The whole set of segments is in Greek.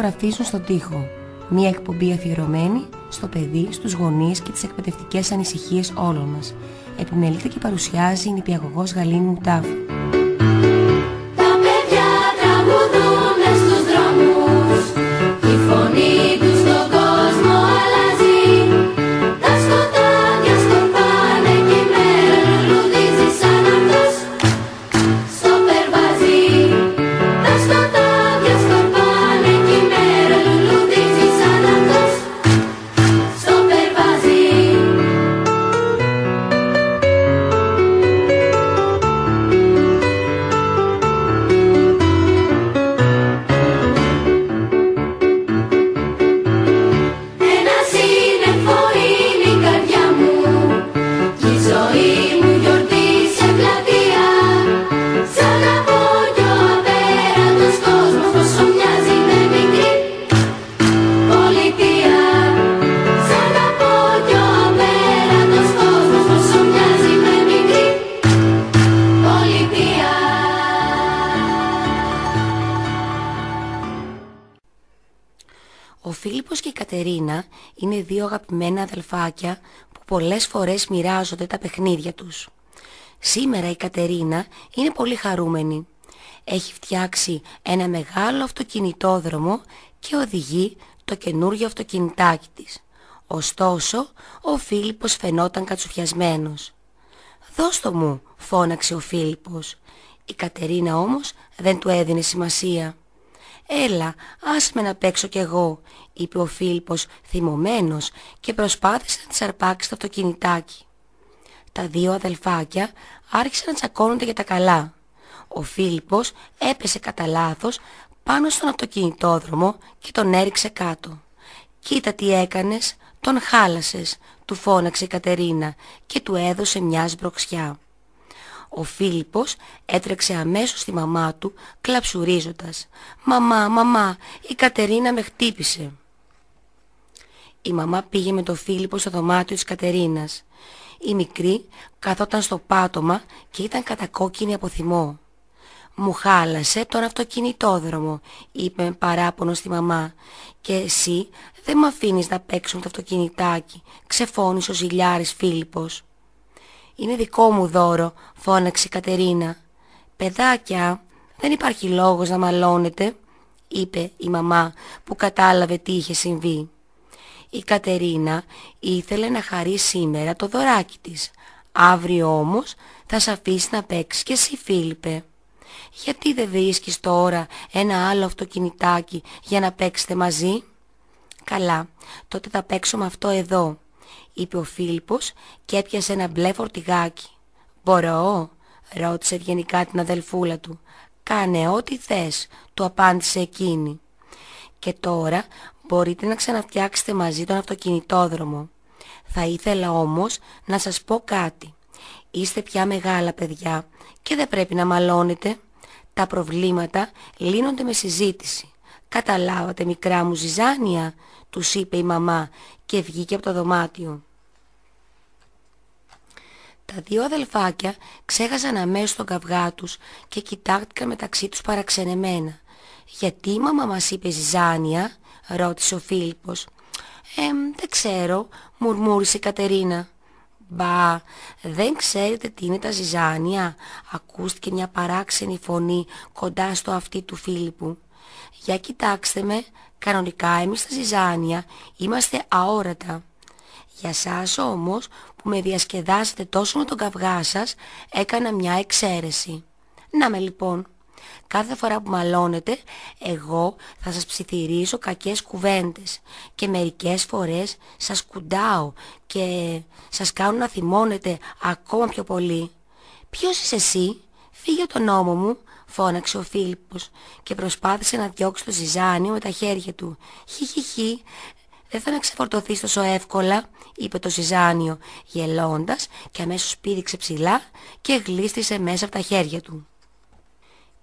ζωγραφίζουν στον τοίχο. Μια εκπομπή αφιερωμένη στο παιδί, στους γονείς και τις εκπαιδευτικές ανησυχίες όλων μας. Επιμελείται και παρουσιάζει η νηπιαγωγός Γαλήνη Μουτάφου. Τα παιδιά τραγουδούν μες στους δρόμους, η φωνή τους στον κόσμο αλλάζει. Τα σκοτάδια σκορπάνε κι η μέρα λουλουδίζει σαν αυτός στο περβάζι. Τα σκοτάδια σκορπάνε κι η μέρα λουλουδίζει σαν αυτός στο περβάζι. Ένα σύννεφο είναι η καρδιά μου κι η ζωή μου γιορτή σε πλατεία. Σ' αγαπώ κι ο απέραντος κόσμος πόσο μοιάζει με μικρή πολιτεία. Σ' αγαπώ κι ο απέραντος κόσμος πόσο μοιάζει με μικρή πολιτεία. Ο Φίλιππος και η Κατερίνα είναι δύο αγαπημένα αδελφάκια που πολλές φορές μοιράζονται τα παιχνίδια τους. Σήμερα η Κατερίνα είναι πολύ χαρούμενη. Έχει φτιάξει ένα μεγάλο αυτοκινητόδρομο και οδηγεί το καινούργιο αυτοκινητάκι της. Ωστόσο, ο Φίλιππος φαινόταν κατσουφιασμένος. «Δώσ' το μου», φώναξε ο Φίλιππος. Η Κατερίνα όμως δεν του έδινε σημασία. «Έλα, άσε με να παίξω κι εγώ», είπε ο Φίλιππος θυμωμένος και προσπάθησε να της αρπάξει το αυτοκινητάκι. Τα δύο αδελφάκια άρχισαν να τσακώνονται για τα καλά. Ο Φίλιππος έπεσε κατά λάθος πάνω στον αυτοκινητόδρομο και τον έριξε κάτω. «Κοίτα τι έκανες, τον χάλασες», του φώναξε η Κατερίνα και του έδωσε μια σμπροξιά. Ο Φίλιππος έτρεξε αμέσως στη μαμά του κλαψουρίζοντας. «Μαμά, μαμά, η Κατερίνα με χτύπησε». Η μαμά πήγε με τον Φίλιππο στο δωμάτιο της Κατερίνας. Η μικρή καθόταν στο πάτωμα και ήταν κατακόκκινη από θυμό. «Μου χάλασε τον αυτοκινητόδρομο», είπε με παράπονο στη μαμά. «Και εσύ δεν μ' αφήνεις να παίξουμε το αυτοκινητάκι», ξεφώνησε ο ζηλιάρης Φίλιππος. «Είναι δικό μου δώρο», φώναξε η Κατερίνα. «Παιδάκια, δεν υπάρχει λόγος να μαλώνετε», είπε η μαμά που κατάλαβε τι είχε συμβεί. Η Κατερίνα ήθελε να χαρεί σήμερα το δωράκι της. «Αύριο όμως θα σ' αφήσει να παίξεις κι εσύ, Φίλιππε». «Γιατί δεν βρίσκεις τώρα ένα άλλο αυτοκινητάκι για να παίξετε μαζί?» «Καλά, τότε θα παίξω με αυτό εδώ», είπε ο Φίλιππος και έπιασε ένα μπλε φορτηγάκι. «Μπορώ?» ρώτησε ευγενικά την αδελφούλα του. «Κάνε ό,τι θες», του απάντησε εκείνη. «Και τώρα μπορείτε να ξαναφτιάξετε μαζί τον αυτοκινητόδρομο. Θα ήθελα όμως να σας πω κάτι. Είστε πια μεγάλα παιδιά και δεν πρέπει να μαλώνετε. Τα προβλήματα λύνονται με συζήτηση. Καταλάβατε, μικρά μου ζυζάνια?» τους είπε η μαμά και βγήκε από το δωμάτιο. Τα δύο αδελφάκια ξέχασαν αμέσως τον καυγά τους και κοιτάχτηκαν μεταξύ τους παραξενεμένα. «Γιατί η μαμά μας είπε ζυζάνια?» ρώτησε ο Φίλιππος. Δεν ξέρω», μουρμούρισε η Κατερίνα. «Μπα, δεν ξέρετε τι είναι τα ζυζάνια?» ακούστηκε μια παράξενη φωνή κοντά στο αυτί του Φίλιππου. «Για κοιτάξτε με, κανονικά εμείς τα ζυζάνια είμαστε αόρατα. Για σας όμως που με διασκεδάσετε τόσο με τον καυγά σας, έκανα μια εξαίρεση. Να με λοιπόν, κάθε φορά που μαλώνετε, εγώ θα σας ψιθυρίσω κακές κουβέντες και μερικές φορές σας κουντάω και σας κάνω να θυμώνετε ακόμα πιο πολύ. Ποιος είσαι εσύ? Φύγε από τον ώμο μου», φώναξε ο Φίλιππος και προσπάθησε να διώξει το ζυζάνιο με τα χέρια του. «Χι, δεν θα με ξεφορτωθείς τόσο εύκολα», είπε το ζυζάνιο γελώντας και αμέσως πήδηξε ψηλά και γλίστρισε μέσα από τα χέρια του.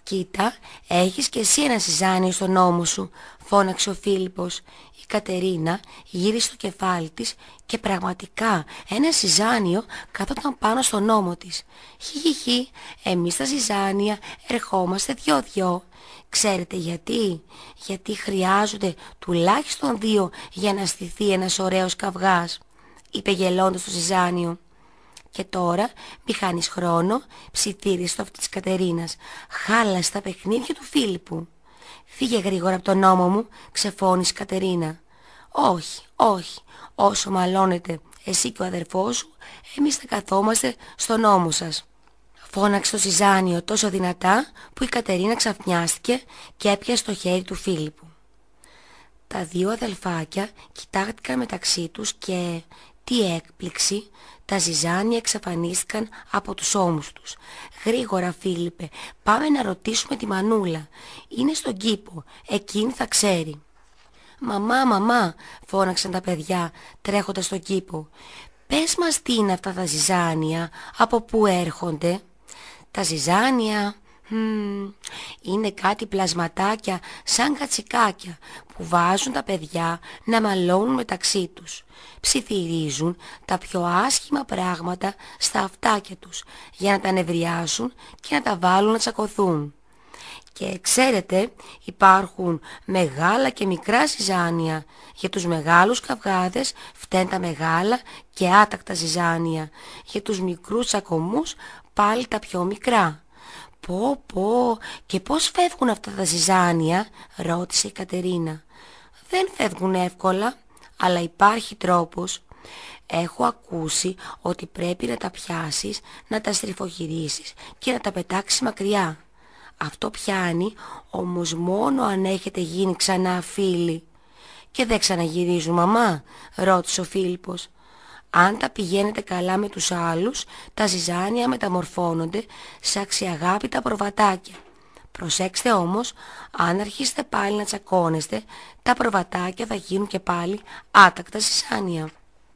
«Κοίτα, έχεις και εσύ ένα ζυζάνιο στον ώμο σου», φώναξε ο Φίλιππος. Η Κατερίνα γύρισε το κεφάλι της και πραγματικά ένα ζυζάνιο καθόταν πάνω στον ώμο της. «Χιχιχι, εμείς τα ζυζάνια ερχόμαστε δυο-δυο. Ξέρετε γιατί? Γιατί χρειάζονται τουλάχιστον 2 για να στηθεί ένας ωραίος καυγάς», είπε γελώντας το ζυζάνιο. «Και τώρα μη χάνεις χρόνο», ψιθύρισε το αυτή της Κατερίνας. «Χάλασε τα παιχνίδια του Φίλιππου». «Φύγε γρήγορα από τον ώμο μου», ξεφώνησε η Κατερίνα. «Όχι, όχι, όσο μαλώνετε εσύ και ο αδερφός σου, εμείς θα καθόμαστε στον ώμο σας», φώναξε το ζυζάνιο τόσο δυνατά που η Κατερίνα ξαφνιάστηκε και έπιασε το χέρι του Φίλιππου. Τα 2 αδελφάκια κοιτάχτηκαν μεταξύ τους και, τι έκπληξη, τα ζυζάνια εξαφανίστηκαν από τους ώμους τους. «Γρήγορα, Φίλιππε, πάμε να ρωτήσουμε τη Μανούλα. Είναι στον κήπο, εκείνη θα ξέρει». «Μαμά, μαμά», φώναξαν τα παιδιά τρέχοντας στον κήπο. «Πες μας τι είναι αυτά τα ζυζάνια, από πού έρχονται?» «Τα ζυζάνια είναι κάτι πλασματάκια σαν κατσικάκια που βάζουν τα παιδιά να μαλώνουν μεταξύ τους. Ψιθυρίζουν τα πιο άσχημα πράγματα στα αυτάκια τους για να τα νευριάσουν και να τα βάλουν να τσακωθούν. Και ξέρετε, υπάρχουν μεγάλα και μικρά ζυζάνια. Για τους μεγάλους καυγάδες φταίνουν τα μεγάλα και άτακτα ζυζάνια. Για τους μικρούς τσακωμούς πάλι τα πιο μικρά». «Πω πω, και πώς φεύγουν αυτά τα ζυζάνια?» ρώτησε η Κατερίνα. «Δεν φεύγουν εύκολα, αλλά υπάρχει τρόπος. Έχω ακούσει ότι πρέπει να τα πιάσεις, να τα στριφογυρίσεις και να τα πετάξεις μακριά. Αυτό πιάνει όμως μόνο αν έχετε γίνει ξανά φίλοι». «Και δεν ξαναγυρίζουν, μαμά?» ρώτησε ο Φίλιππος. «Αν τα πηγαίνετε καλά με τους άλλους, τα ζυζάνια μεταμορφώνονται σε αξιαγάπητα προβατάκια. Προσέξτε όμως, αν αρχίσετε πάλι να τσακώνεστε, τα προβατάκια θα γίνουν και πάλι άτακτα ζυζάνια».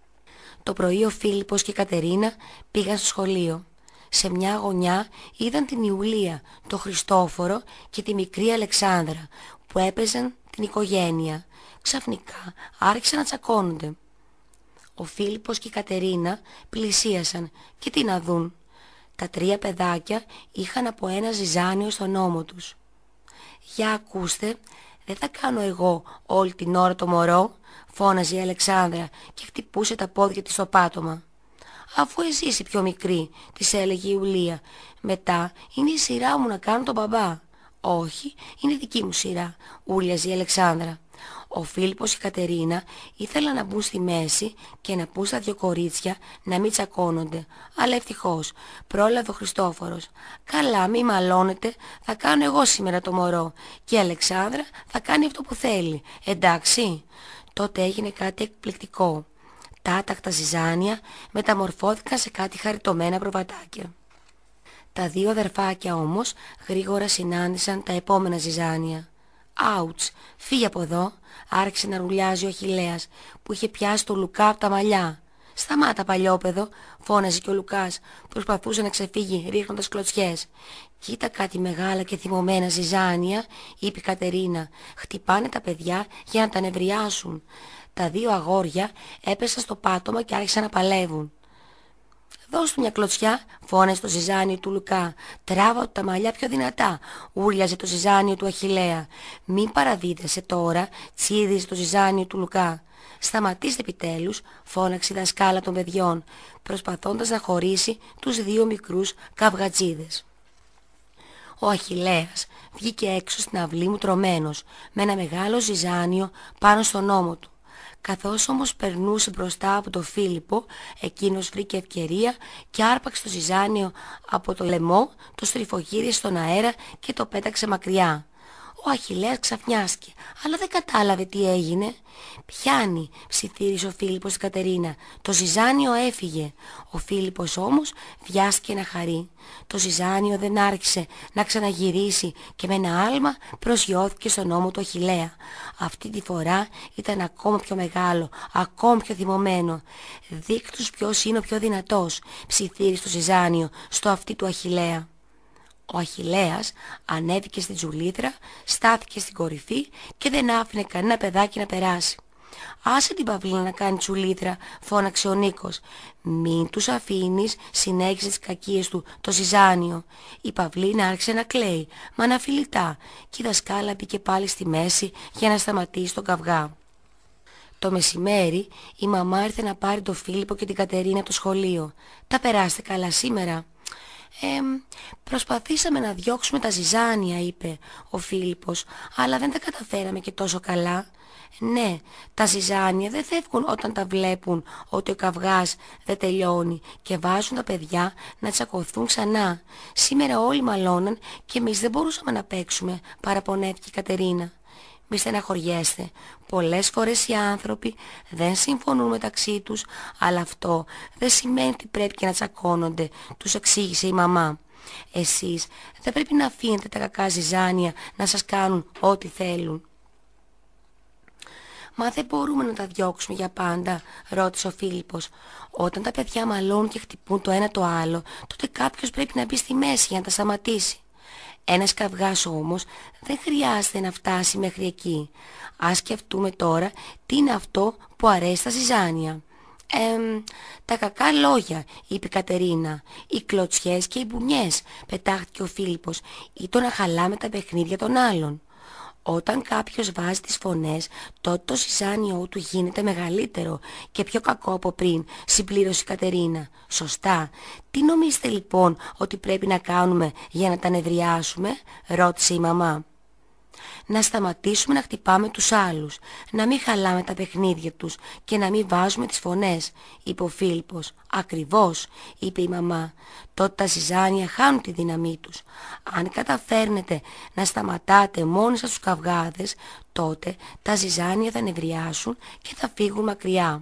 Το πρωί ο Φίλιππος και η Κατερίνα πήγαν στο σχολείο. Σε μια γωνιά είδαν την Ιουλία, το Χριστόφορο και τη μικρή Αλεξάνδρα που έπαιζαν την οικογένεια. Ξαφνικά άρχισαν να τσακώνονται. Ο Φίλιππος και η Κατερίνα πλησίασαν και τι να δουν. Τα 3 παιδάκια είχαν από ένα ζυζάνιο στον ώμο τους. «Για ακούστε, δεν θα κάνω εγώ όλη την ώρα το μωρό», φώναζε η Αλεξάνδρα και χτυπούσε τα πόδια της στο πάτωμα. «Αφού εσύ είσαι πιο μικρή», της έλεγε η Ιουλία. «Μετά είναι η σειρά μου να κάνω τον μπαμπά». «Όχι, είναι δική μου σειρά», ούρλιαζε η Αλεξάνδρα. Ο Φίλιππος και η Κατερίνα ήθελαν να μπουν στη μέση και να πούν στα 2 κορίτσια να μην τσακώνονται. Αλλά ευτυχώς πρόλαβε ο Χριστόφορος. «Καλά, μη μαλώνετε, θα κάνω εγώ σήμερα το μωρό και η Αλεξάνδρα θα κάνει αυτό που θέλει. Εντάξει?» Τότε έγινε κάτι εκπληκτικό. Τα άτακτα ζυζάνια μεταμορφώθηκαν σε κάτι χαριτωμένα προβατάκια. Τα 2 αδερφάκια όμως γρήγορα συνάντησαν τα επόμενα ζυζάνια. «Άουτς, φύγε από εδώ», άρχισε να ρουλιάζει ο Αχιλλέας που είχε πιάσει το Λουκά από τα μαλλιά. «Σταμάτα, παλιόπαιδο», φώναζε και ο Λουκάς, προσπαθούσε να ξεφύγει ρίχνοντας κλωτσιές. «Κοίτα κάτι μεγάλα και θυμωμένα ζυζάνια», είπε η Κατερίνα. «Χτυπάνε τα παιδιά για να τα νευριάσουν». Τα 2 αγόρια έπεσαν στο πάτωμα και άρχισαν να παλεύουν. «Δώσ' του μια κλωτσιά», φώναζε το ζυζάνιο του Λουκά. «Τράβα τα μαλλιά πιο δυνατά», ούρλιαζε το ζυζάνιο του Αχιλλέα. «Μην παραδίδεσαι τώρα», τσίδιζε το ζυζάνιο του Λουκά. «Σταματήστε επιτέλους», φώναξε η δασκάλα των παιδιών, προσπαθώντας να χωρίσει τους 2 μικρούς καυγατζίδες. Ο Αχιλλέας βγήκε έξω στην αυλή μου τρωμένος, με ένα μεγάλο ζυζάνιο πάνω στον ώμο του. Καθώς όμως περνούσε μπροστά από τον Φίλιππο, εκείνος βρήκε ευκαιρία και άρπαξε το ζυζάνιο από το λαιμό, το στριφογύρισε στον αέρα και το πέταξε μακριά. Ο Αχιλλέας ξαφνιάστηκε, αλλά δεν κατάλαβε τι έγινε. «Πιάνει», ψιθύρισε ο Φίλιππος στην Κατερίνα. «Το ζυζάνιο έφυγε». Ο Φίλιππος όμως βιάστηκε να χαρεί. Το ζυζάνιο δεν άρχισε να ξαναγυρίσει και με ένα άλμα προσγειώθηκε στον ώμο του Αχιλλέα. Αυτή τη φορά ήταν ακόμα πιο μεγάλο, ακόμα πιο θυμωμένο. «Δείχ' τους ποιος είναι ο πιο δυνατός», ψιθύρισε το ζυζάνιο στο αυτί του Αχιλλέα. Ο Αχιλλέας ανέβηκε στην τζουλήθρα, στάθηκε στην κορυφή και δεν άφηνε κανένα παιδάκι να περάσει. «Άσε την Παυλίνα να κάνει τσουλήθρα», φώναξε ο Νίκος. «Μην τους αφήνεις», συνέχισε τις κακίες του το Ζιζάνιο. Η Παυλίνα άρχισε να κλαίει, μα να φιλητά, και η δασκάλα μπήκε πάλι στη μέση για να σταματήσει τον καυγά. Το μεσημέρι η μαμά ήρθε να πάρει τον Φίλιππο και την Κατερίνα από το σχολείο. «Τα περάστε καλά σήμερα?» «Προσπαθήσαμε να διώξουμε τα ζυζάνια», είπε ο Φίλιππος, «αλλά δεν τα καταφέραμε και τόσο καλά». «Ναι, τα ζυζάνια δεν φεύγουν όταν τα βλέπουν ότι ο καυγάς δεν τελειώνει και βάζουν τα παιδιά να τσακωθούν ξανά. Σήμερα όλοι μαλώναν και εμείς δεν μπορούσαμε να παίξουμε», παραπονέθηκε η Κατερίνα. «Μη στεναχωριέστε. Πολλές φορές οι άνθρωποι δεν συμφωνούν μεταξύ τους, αλλά αυτό δεν σημαίνει ότι πρέπει και να τσακώνονται», τους εξήγησε η μαμά. «Εσείς δεν πρέπει να αφήνετε τα κακά ζυζάνια να σας κάνουν ό,τι θέλουν». «Μα δεν μπορούμε να τα διώξουμε για πάντα?» ρώτησε ο Φίλιππος. «Όταν τα παιδιά μαλώνουν και χτυπούν το ένα το άλλο, τότε κάποιος πρέπει να μπει στη μέση για να τα σταματήσει. Ένας καυγάς όμως δεν χρειάζεται να φτάσει μέχρι εκεί. Ας σκεφτούμε τώρα τι είναι αυτό που αρέσει στα ζυζάνια». «Τα κακά λόγια», είπε η Κατερίνα. «Οι κλωτσιές και οι μπουνιές», πετάχτηκε ο Φίλιππος, «ή το να χαλάμε τα παιχνίδια των άλλων». «Όταν κάποιος βάζει τις φωνές, τότε το ζυζάνιό του γίνεται μεγαλύτερο και πιο κακό από πριν», συμπλήρωσε η Κατερίνα. «Σωστά. Τι νομίζετε λοιπόν ότι πρέπει να κάνουμε για να τα νευριάσουμε?» ρώτησε η μαμά. «Να σταματήσουμε να χτυπάμε τους άλλους, να μην χαλάμε τα παιχνίδια τους και να μην βάζουμε τις φωνές», είπε ο Φίλιππος. «Ακριβώς», είπε η μαμά. «Τότε τα ζυζάνια χάνουν τη δύναμή τους. Αν καταφέρνετε να σταματάτε μόνοι σας τους καυγάδες, τότε τα ζυζάνια θα νευριάσουν και θα φύγουν μακριά».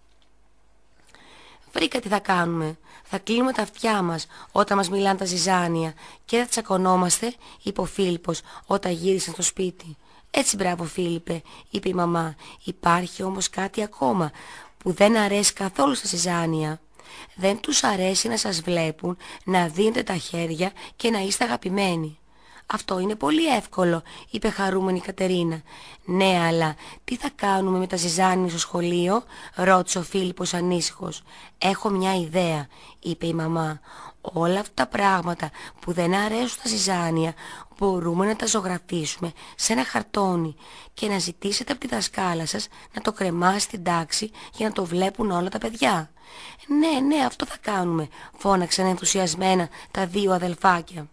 «Βρήκα τι θα κάνουμε. Θα κλείνουμε τα αυτιά μας όταν μας μιλάνε τα ζυζάνια και θα τσακωνόμαστε», είπε ο Φίλιππος όταν γύρισαν στο σπίτι. «Έτσι, μπράβο Φίλιππε», είπε η μαμά. «Υπάρχει όμως κάτι ακόμα που δεν αρέσει καθόλου στα ζυζάνια. Δεν τους αρέσει να σας βλέπουν να δίνετε τα χέρια και να είστε αγαπημένοι». «Αυτό είναι πολύ εύκολο», είπε χαρούμενη η Κατερίνα. «Ναι, αλλά τι θα κάνουμε με τα ζυζάνια στο σχολείο?» ρώτησε ο Φίλιππος ανήσυχος. «Έχω μια ιδέα», είπε η μαμά. «Όλα αυτά τα πράγματα που δεν αρέσουν στα ζυζάνια μπορούμε να τα ζωγραφίσουμε σε ένα χαρτόνι και να ζητήσετε από τη δασκάλα σας να το κρεμάσει στην τάξη για να το βλέπουν όλα τα παιδιά». «Ναι, ναι, αυτό θα κάνουμε», φώναξαν ενθουσιασμένα τα δύο αδελφάκια.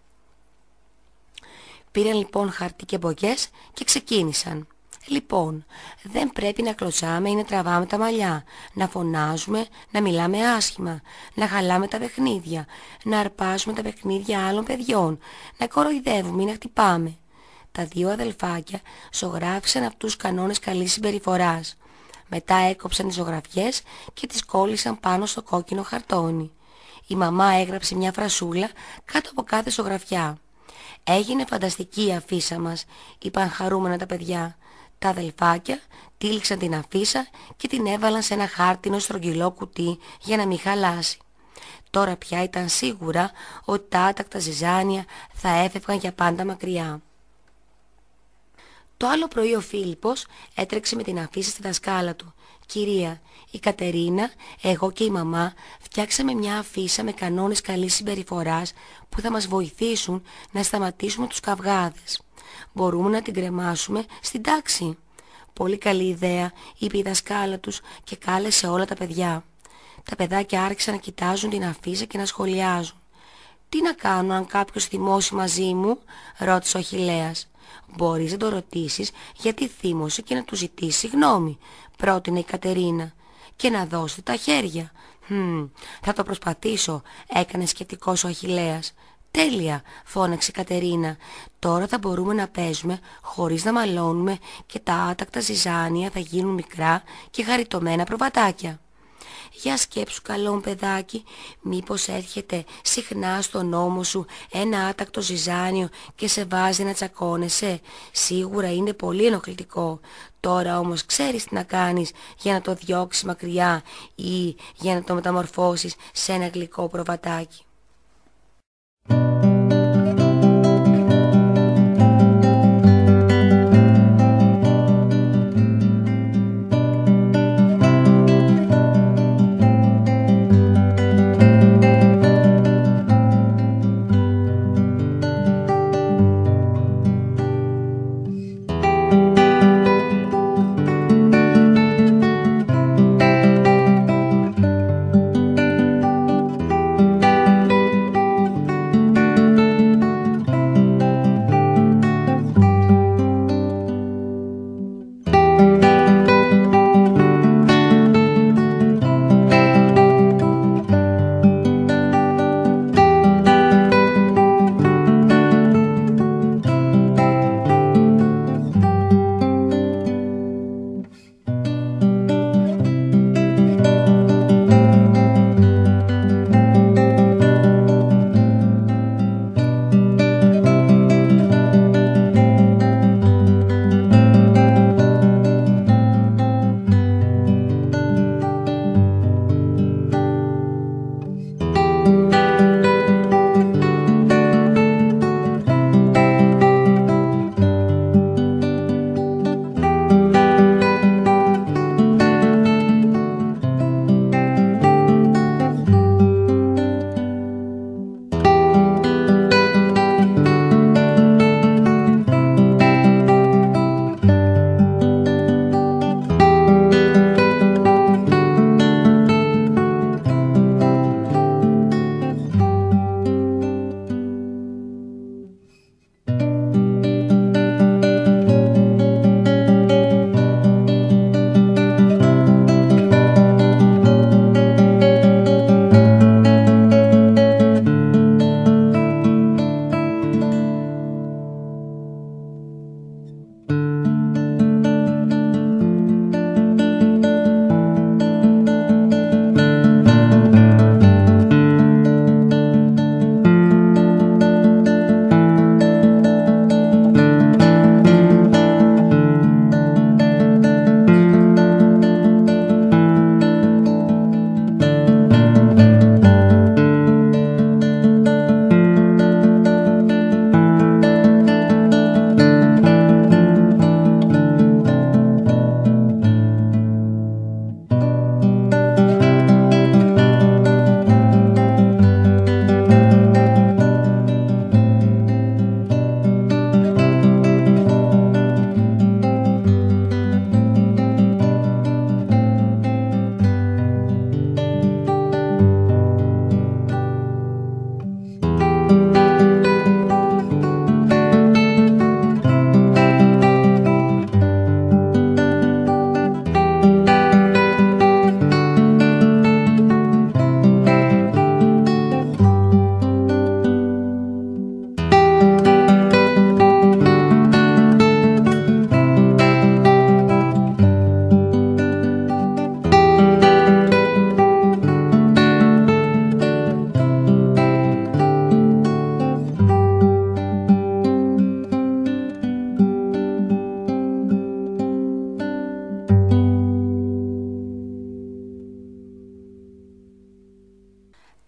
Πήραν λοιπόν χαρτί και μπογιές και ξεκίνησαν. «Λοιπόν, δεν πρέπει να κλωτσάμε ή να τραβάμε τα μαλλιά, να φωνάζουμε, να μιλάμε άσχημα, να χαλάμε τα παιχνίδια, να αρπάζουμε τα παιχνίδια άλλων παιδιών, να κοροϊδεύουμε ή να χτυπάμε». Τα δύο αδελφάκια ζωγράφισαν αυτούς τους κανόνες καλής συμπεριφοράς. Μετά έκοψαν τις ζωγραφιές και τις κόλλησαν πάνω στο κόκκινο χαρτόνι. Η μαμά έγραψε μια φρασούλα κάτω από κάθε ζωγραφιά. «Έγινε φανταστική η αφίσα μας», είπαν χαρούμενα τα παιδιά. Τα αδελφάκια τύλιξαν την αφίσα και την έβαλαν σε ένα χάρτινο στρογγυλό κουτί για να μην χαλάσει. Τώρα πια ήταν σίγουρα ότι τα άτακτα ζυζάνια θα έφευγαν για πάντα μακριά. Το άλλο πρωί ο Φίλιππος έτρεξε με την αφίσα στη δασκάλα του. «Κυρία, η Κατερίνα, εγώ και η μαμά φτιάξαμε μια αφίσα με κανόνες καλής συμπεριφοράς που θα μας βοηθήσουν να σταματήσουμε τους καυγάδες. Μπορούμε να την κρεμάσουμε στην τάξη?» «Πολύ καλή ιδέα», είπε η δασκάλα τους και κάλεσε όλα τα παιδιά. Τα παιδάκια άρχισαν να κοιτάζουν την αφίσα και να σχολιάζουν. «Τι να κάνω αν κάποιος θυμώσει μαζί μου?» ρώτησε ο Αχιλλέας. «Μπορείς να το ρωτήσεις γιατί θύμωσε και να του ζητήσει συγγνώμη», πρότεινε η Κατερίνα. «Και να δώσετε τα χέρια». Θα το προσπαθήσω», έκανε σκεπτικός ο Αχιλλέας. «Τέλεια», φώναξε η Κατερίνα. «Τώρα θα μπορούμε να παίζουμε χωρίς να μαλώνουμε και τα άτακτα ζυζάνια θα γίνουν μικρά και χαριτωμένα προβατάκια». «Για σκέψου καλό μου παιδάκι, μήπως έρχεται συχνά στον ώμο σου ένα άτακτο ζυζάνιο και σε βάζει να τσακώνεσαι? Σίγουρα είναι πολύ ενοχλητικό. Τώρα όμως ξέρεις τι να κάνεις για να το διώξεις μακριά ή για να το μεταμορφώσεις σε ένα γλυκό προβατάκι».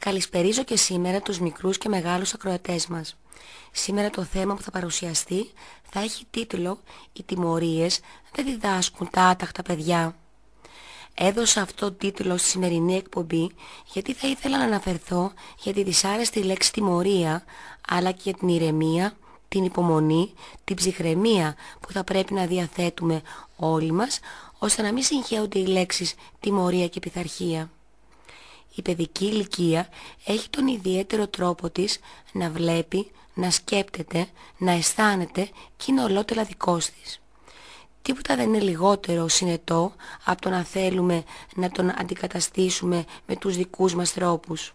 Καλησπερίζω και σήμερα τους μικρούς και μεγάλους ακροατές μας. Σήμερα το θέμα που θα παρουσιαστεί θα έχει τίτλο «Οι τιμωρίες δεν διδάσκουν τα άταχτα παιδιά». Έδωσα αυτό το τίτλο στη σημερινή εκπομπή γιατί θα ήθελα να αναφερθώ για τη δυσάρεστη λέξη τιμωρία, αλλά και για την ηρεμία, την υπομονή, την ψυχραιμία που θα πρέπει να διαθέτουμε όλοι μας, ώστε να μην συγχέονται οι λέξεις τιμωρία και πειθαρχία. Η παιδική ηλικία έχει τον ιδιαίτερο τρόπο της να βλέπει, να σκέπτεται, να αισθάνεται και είναι ολότελα δικός της. Τίποτα δεν είναι λιγότερο συνετό από το να θέλουμε να τον αντικαταστήσουμε με τους δικούς μας τρόπους.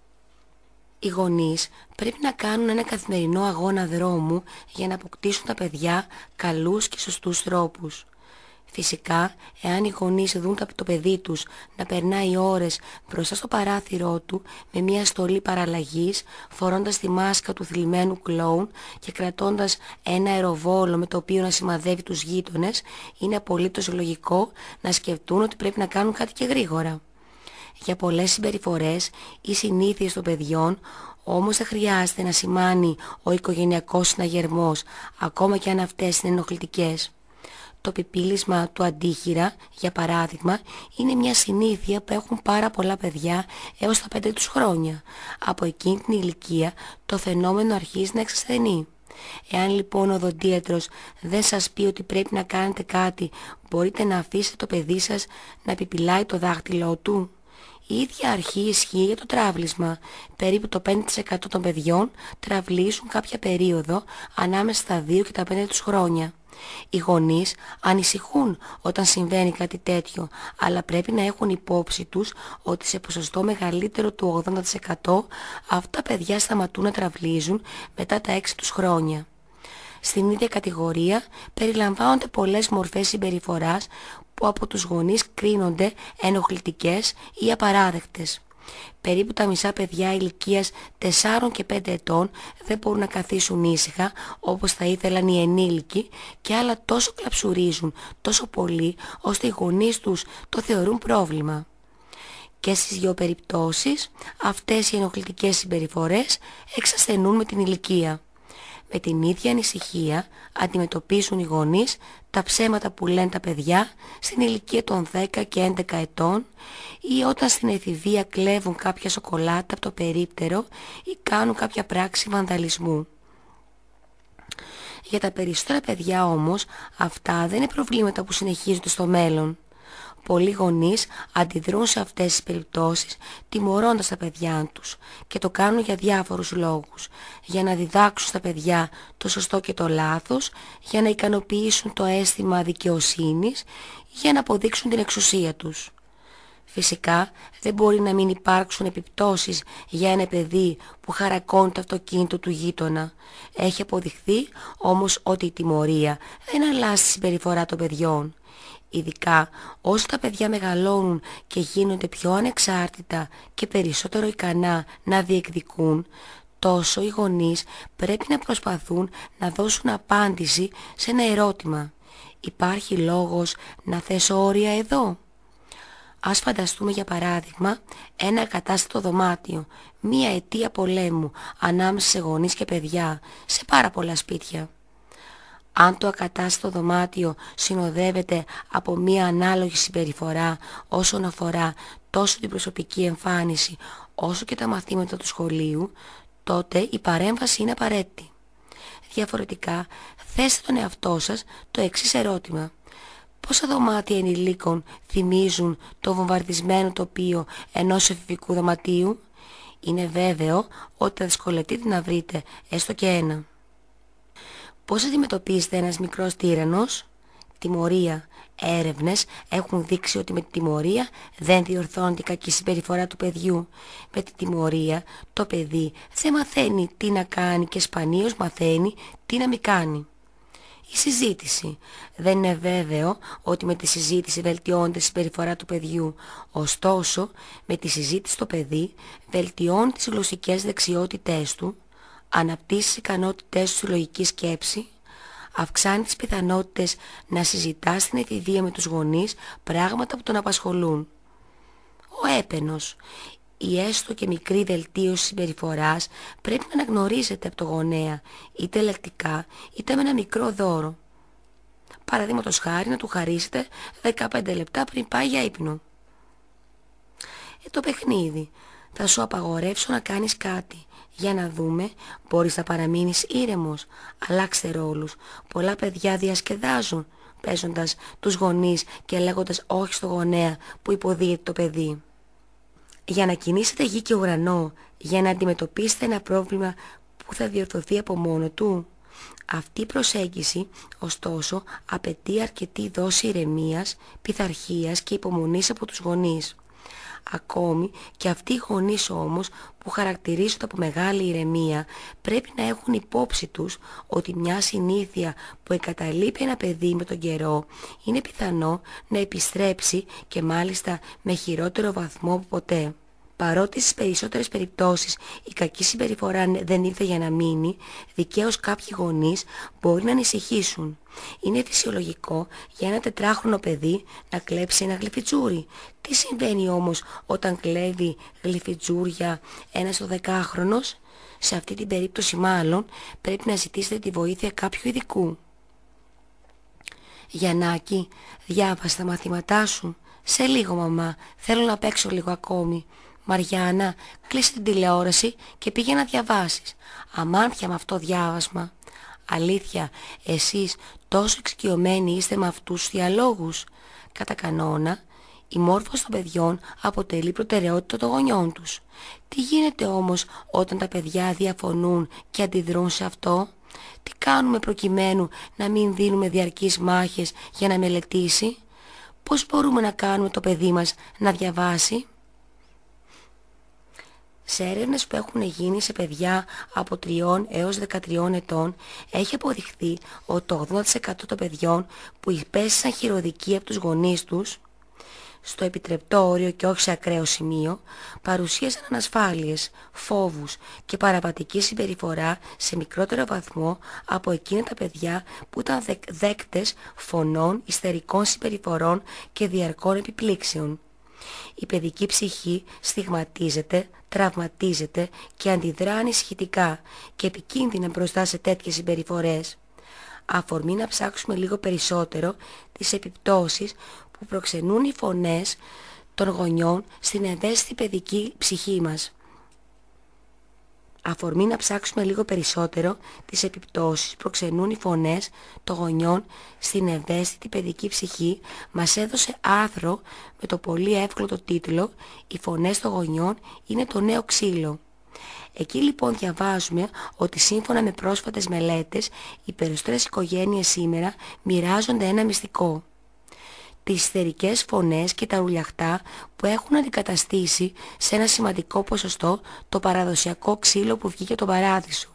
Οι γονείς πρέπει να κάνουν ένα καθημερινό αγώνα δρόμου για να αποκτήσουν τα παιδιά καλούς και σωστούς τρόπους. Φυσικά, εάν οι γονείς δουν το παιδί τους να περνάει ώρες μπροστά στο παράθυρό του με μια στολή παραλλαγής, φορώντας τη μάσκα του θλιμμένου κλόουν και κρατώντας ένα αεροβόλο με το οποίο να σημαδεύει τους γείτονες, είναι απολύτως λογικό να σκεφτούν ότι πρέπει να κάνουν κάτι και γρήγορα. Για πολλές συμπεριφορές ή συνήθειες των παιδιών, όμως δεν χρειάζεται να σημάνει ο οικογενειακός συναγερμός, ακόμα και αν αυτές είναι ενοχλητικές. Το πιπίλισμα του αντίχειρα, για παράδειγμα, είναι μια συνήθεια που έχουν πάρα πολλά παιδιά έως τα 5 τους χρόνια. Από εκείνη την ηλικία το φαινόμενο αρχίζει να εξασθενεί. Εάν λοιπόν ο οδοντίατρος δεν σας πει ότι πρέπει να κάνετε κάτι, μπορείτε να αφήσετε το παιδί σας να πιπιλάει το δάχτυλό του. Η ίδια αρχή ισχύει για το τραύλισμα. Περίπου το 5% των παιδιών τραυλίζουν κάποια περίοδο ανάμεσα στα 2 και τα 5 τους χρόνια. Οι γονείς ανησυχούν όταν συμβαίνει κάτι τέτοιο, αλλά πρέπει να έχουν υπόψη τους ότι σε ποσοστό μεγαλύτερο του 80% αυτά τα παιδιά σταματούν να τραυλίζουν μετά τα 6 τους χρόνια. Στην ίδια κατηγορία περιλαμβάνονται πολλές μορφές συμπεριφοράς που από τους γονείς κρίνονται ενοχλητικές ή απαράδεκτες. Περίπου τα μισά παιδιά ηλικίας 4 και 5 ετών δεν μπορούν να καθίσουν ήσυχα όπως θα ήθελαν οι ενήλικοι και άλλα τόσο κλαψουρίζουν τόσο πολύ ώστε οι γονείς τους το θεωρούν πρόβλημα. Και στις δύο περιπτώσεις αυτές οι ενοχλητικές συμπεριφορές εξασθενούν με την ηλικία. Με την ίδια ανησυχία αντιμετωπίζουν οι γονείς τα ψέματα που λένε τα παιδιά στην ηλικία των 10 και 11 ετών ή όταν στην εφηβεία κλέβουν κάποια σοκολάτα από το περίπτερο ή κάνουν κάποια πράξη βανδαλισμού. Για τα περισσότερα παιδιά όμως αυτά δεν είναι προβλήματα που συνεχίζονται στο μέλλον. Πολλοί γονείς αντιδρούν σε αυτές τις περιπτώσεις τιμωρώντας τα παιδιά τους και το κάνουν για διάφορους λόγους. Για να διδάξουν στα παιδιά το σωστό και το λάθος, για να ικανοποιήσουν το αίσθημα δικαιοσύνης, για να αποδείξουν την εξουσία τους. Φυσικά δεν μπορεί να μην υπάρξουν επιπτώσεις για ένα παιδί που χαρακώνει το αυτοκίνητο του γείτονα. Έχει αποδειχθεί όμως ότι η τιμωρία δεν αλλάζει τη συμπεριφορά των παιδιών. Ειδικά όσο τα παιδιά μεγαλώνουν και γίνονται πιο ανεξάρτητα και περισσότερο ικανά να διεκδικούν, τόσο οι γονείς πρέπει να προσπαθούν να δώσουν απάντηση σε ένα ερώτημα. Υπάρχει λόγος να θέσω όρια εδώ? Ας φανταστούμε για παράδειγμα ένα ακατάστατο δωμάτιο, μία αιτία πολέμου ανάμεσα σε γονείς και παιδιά σε πάρα πολλά σπίτια. Αν το ακατάστατο δωμάτιο συνοδεύεται από μία ανάλογη συμπεριφορά όσον αφορά τόσο την προσωπική εμφάνιση όσο και τα μαθήματα του σχολείου, τότε η παρέμβαση είναι απαραίτητη. Διαφορετικά, θέστε τον εαυτό σας το εξής ερώτημα. Πόσα δωμάτια ενηλίκων θυμίζουν το βομβαρδισμένο τοπίο ενός εφηβικού δωματίου? Είναι βέβαιο ότι θα δυσκολευτείτε να βρείτε έστω και ένα. Πώς αντιμετωπίζεται ένας μικρός τύραννος? Τιμωρία. Έρευνες έχουν δείξει ότι με τη τιμωρία δεν διορθώνεται η κακή συμπεριφορά του παιδιού. Με τη τιμωρία το παιδί δεν μαθαίνει τι να κάνει και σπανίως μαθαίνει τι να μην κάνει. Η συζήτηση. Δεν είναι βέβαιο ότι με τη συζήτηση βελτιώνεται η συμπεριφορά του παιδιού. Ωστόσο, με τη συζήτηση το παιδί βελτιώνει τις γλωσσικές δεξιότητές του, αναπτύσσει τις ικανότητές του στη λογική σκέψη, αυξάνει τις πιθανότητες να συζητά στην εφηβεία με τους γονείς πράγματα που τον απασχολούν. Ο έπαινος. η έστω και μικρή βελτίωση συμπεριφοράς πρέπει να αναγνωρίζεται από το γονέα, είτε λεκτικά είτε με ένα μικρό δώρο. Παραδείγματος χάρη να του χαρίσετε 15 λεπτά πριν πάει για ύπνο. Το παιχνίδι. Θα σου απαγορεύσω να κάνεις κάτι. Για να δούμε, μπορείς να παραμείνεις ήρεμος. Αλλάξτε ρόλους. Πολλά παιδιά διασκεδάζουν παίζοντας τους γονείς και λέγοντας όχι στο γονέα που υποδίεται το παιδί. Για να κινήσετε γη και ουρανό, για να αντιμετωπίσετε ένα πρόβλημα που θα διορθωθεί από μόνο του. Αυτή η προσέγγιση, ωστόσο, απαιτεί αρκετή δόση ηρεμίας, πειθαρχίας και υπομονής από τους γονείς. Ακόμη και αυτοί οι γονείς όμως που χαρακτηρίζονται από μεγάλη ηρεμία πρέπει να έχουν υπόψη τους ότι μια συνήθεια που εγκαταλείπει ένα παιδί με τον καιρό είναι πιθανό να επιστρέψει και μάλιστα με χειρότερο βαθμό από ποτέ. Παρότι στις περισσότερες περιπτώσεις η κακή συμπεριφορά δεν ήρθε για να μείνει, δικαίως κάποιοι γονείς μπορεί να ανησυχήσουν. Είναι φυσιολογικό για ένα 4χρονο παιδί να κλέψει ένα γλυφιτζούρι. Τι συμβαίνει όμως όταν κλέβει γλυφιτζούρια ένας 12χρονος? Σε αυτή την περίπτωση μάλλον πρέπει να ζητήσετε τη βοήθεια κάποιου ειδικού. Γιαννάκη, διάβασε τα μαθήματά σου. Σε λίγο μαμά, θέλω να παίξω λίγο ακόμη. Μαριάννα, κλείσε την τηλεόραση και πήγε να διαβάσεις. Αμάν πια με αυτό διάβασμα. Αλήθεια, εσείς τόσο εξοικειωμένοι είστε με αυτούς τους διαλόγους? Κατά κανόνα, η μόρφωση των παιδιών αποτελεί προτεραιότητα των γονιών τους. Τι γίνεται όμως όταν τα παιδιά διαφωνούν και αντιδρούν σε αυτό? Τι κάνουμε προκειμένου να μην δίνουμε διαρκείς μάχες για να μελετήσει? Πώς μπορούμε να κάνουμε το παιδί μας να διαβάσει? Σε έρευνες που έχουν γίνει σε παιδιά από 3 έως 13 ετών έχει αποδειχθεί ότι το 80% των παιδιών που υπέστησαν χειροδικία από τους γονείς τους, στο επιτρεπτό όριο και όχι σε ακραίο σημείο, παρουσίασαν ανασφάλειες, φόβους και παραβατική συμπεριφορά σε μικρότερο βαθμό από εκείνα τα παιδιά που ήταν δέκτες φωνών, ιστερικών συμπεριφορών και διαρκών επιπλήξεων. Η παιδική ψυχή στιγματίζεται, τραυματίζεται και αντιδρά ανησυχητικά και επικίνδυνα μπροστά σε τέτοιες συμπεριφορές. Αφορμή να ψάξουμε λίγο περισσότερο τις επιπτώσεις που προξενούν οι φωνές των γονιών στην ευαίσθητη παιδική ψυχή μας. Αφορμή να ψάξουμε λίγο περισσότερο τις επιπτώσεις που προξενούν οι φωνές των γονιών στην ευαίσθητη παιδική ψυχή, μας έδωσε άρθρο με το πολύ εύκολο τίτλο «Οι φωνές των γονιών είναι το νέο ξύλο». Εκεί λοιπόν διαβάζουμε ότι σύμφωνα με πρόσφατες μελέτες οι περισσότερες οικογένειες σήμερα μοιράζονται ένα μυστικό. Τις ιστερικές φωνές και τα ουρλιαχτά που έχουν αντικαταστήσει σε ένα σημαντικό ποσοστό το παραδοσιακό ξύλο που βγήκε από τον παράδεισο.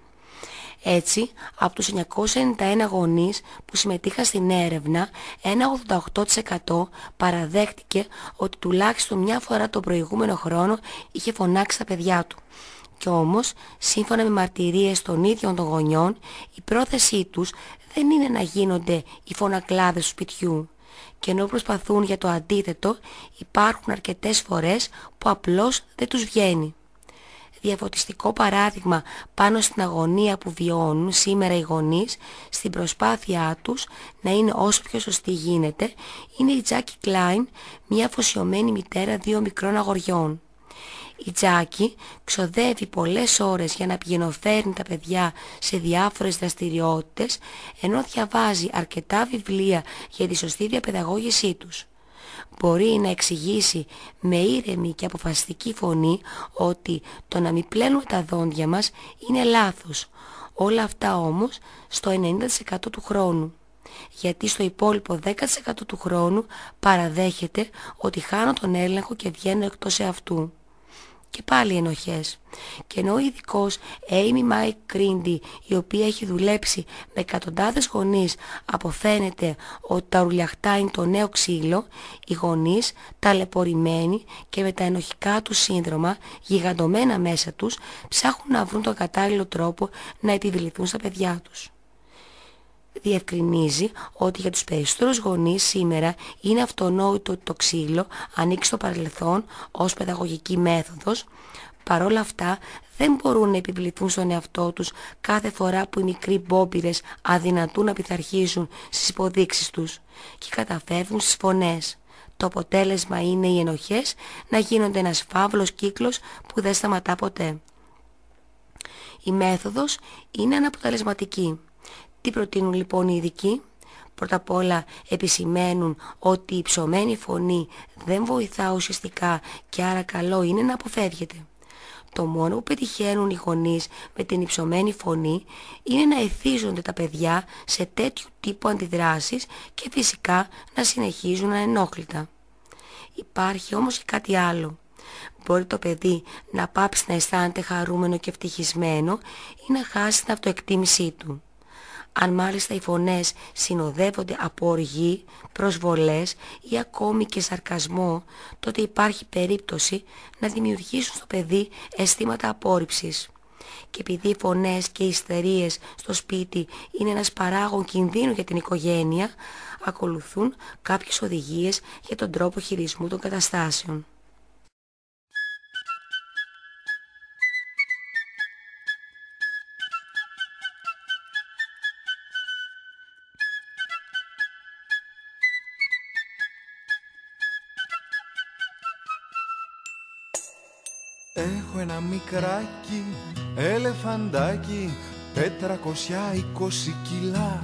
Έτσι, από τους 991 γονείς που συμμετείχαν στην έρευνα, ένα 88% παραδέχτηκε ότι τουλάχιστον μια φορά τον προηγούμενο χρόνο είχε φωνάξει τα παιδιά του. Κι όμως, σύμφωνα με μαρτυρίες των ίδιων των γονιών, η πρόθεσή τους δεν είναι να γίνονται οι φωνακλάδες του σπιτιού. Και ενώ προσπαθούν για το αντίθετο, υπάρχουν αρκετές φορές που απλώς δεν τους βγαίνει. Διαφωτιστικό παράδειγμα πάνω στην αγωνία που βιώνουν σήμερα οι γονείς στην προσπάθειά τους να είναι όσο πιο σωστή γίνεται είναι η Τζάκι Κλάιν, μια αφοσιωμένη μητέρα 2 μικρών αγοριών. Η Τζάκι ξοδεύει πολλές ώρες για να πηγαινοφέρνει τα παιδιά σε διάφορες δραστηριότητες, ενώ διαβάζει αρκετά βιβλία για τη σωστή διαπαιδαγώγησή τους. Μπορεί να εξηγήσει με ήρεμη και αποφασιστική φωνή ότι το να μην πλένουμε τα δόντια μας είναι λάθος. Όλα αυτά όμως στο 90% του χρόνου. Γιατί στο υπόλοιπο 10% του χρόνου παραδέχεται ότι χάνω τον έλεγχο και βγαίνω εκτός εαυτού. Και πάλι ενοχές. Και ενώ ο ειδικός Amy Mike Grindy, η οποία έχει δουλέψει με εκατοντάδες γονείς, αποφαίνεται ότι τα ουρλιαχτά είναι το νέο ξύλο, οι γονείς, ταλαιπωρημένοι και με τα ενοχικά τους σύνδρομα γιγαντωμένα μέσα τους, ψάχνουν να βρουν τον κατάλληλο τρόπο να επιβληθούν στα παιδιά τους. διευκρινίζει ότι για τους περισσότερους γονείς σήμερα είναι αυτονόητο ότι το ξύλο ανήκει στο παρελθόν ως παιδαγωγική μέθοδος. Παρόλα αυτά δεν μπορούν να επιβληθούν στον εαυτό τους κάθε φορά που οι μικροί μπόμπιρες αδυνατούν να πειθαρχήσουν στις υποδείξεις τους και καταφεύγουν στις φωνές. Το αποτέλεσμα είναι οι ενοχές να γίνονται ένας φαύλος κύκλος που δεν σταματά ποτέ. Η μέθοδος είναι αναποτελεσματική. Τι προτείνουν λοιπόν οι ειδικοί? Πρώτα απ' όλα επισημαίνουν ότι η υψωμένη φωνή δεν βοηθά ουσιαστικά και άρα καλό είναι να αποφεύγεται. Το μόνο που πετυχαίνουν οι γονείς με την υψωμένη φωνή είναι να εθίζονται τα παιδιά σε τέτοιου τύπου αντιδράσεις και φυσικά να συνεχίζουν ανενόχλητα. Υπάρχει όμως και κάτι άλλο. Μπορεί το παιδί να πάψει να αισθάνεται χαρούμενο και ευτυχισμένο ή να χάσει την αυτοεκτίμησή του. Αν μάλιστα οι φωνές συνοδεύονται από οργή, προσβολές ή ακόμη και σαρκασμό, τότε υπάρχει περίπτωση να δημιουργήσουν στο παιδί αισθήματα απόρριψης. Και επειδή οι φωνές και οι ιστερίες στο σπίτι είναι ένας παράγων κινδύνου για την οικογένεια, ακολουθούν κάποιες οδηγίες για τον τρόπο χειρισμού των καταστάσεων. Έχω ένα μικράκι ελεφαντάκι 420 κιλά.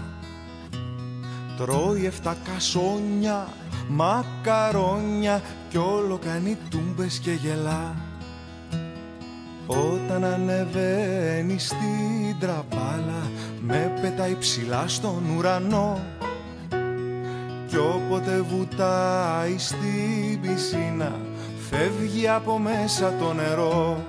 Τρώει 7 κασόνια, μακαρόνια κι όλο κάνει τούμπες και γελά. Όταν ανεβαίνει στην τραπάλα με πετάει ψηλά στον ουρανό κι όποτε βουτάει στην πισίνα φεύγει από μέσα το νερό.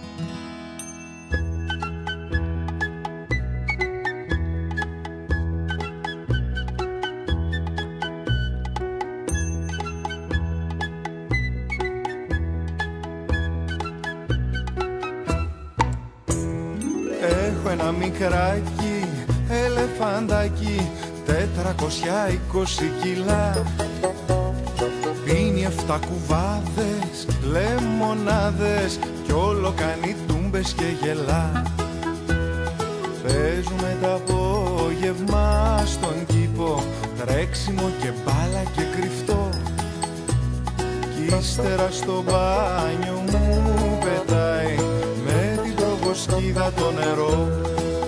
Έχω ένα μικράκι ελεφαντάκι 420 κιλά. Πίνει 7 κουβάδες, λεμονάδες κι όλο κάνει τούμπες και γελά. Παίζουμε το απόγευμα στον κήπο, τρέξιμο και μπάλα και κρυφτό. Κι ύστερα στο μπάνιο μου πετάει με την προβοσκίδα το νερό.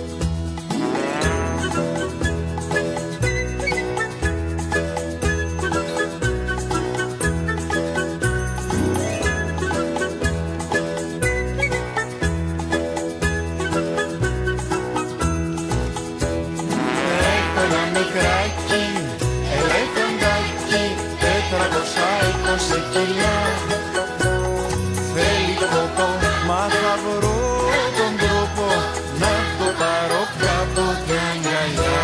Θέλει κόπο, μα θα βρω τον τρόπο να το πάρω κάποτε αγκαλιά.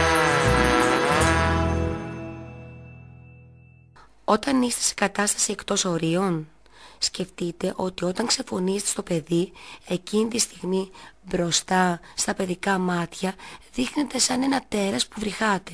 Όταν είστε σε κατάσταση εκτός ορίων, σκεφτείτε ότι όταν ξεφωνήσετε στο παιδί, εκείνη τη στιγμή μπροστά στα παιδικά μάτια δείχνετε σαν ένα τέρας που βρυχάτε.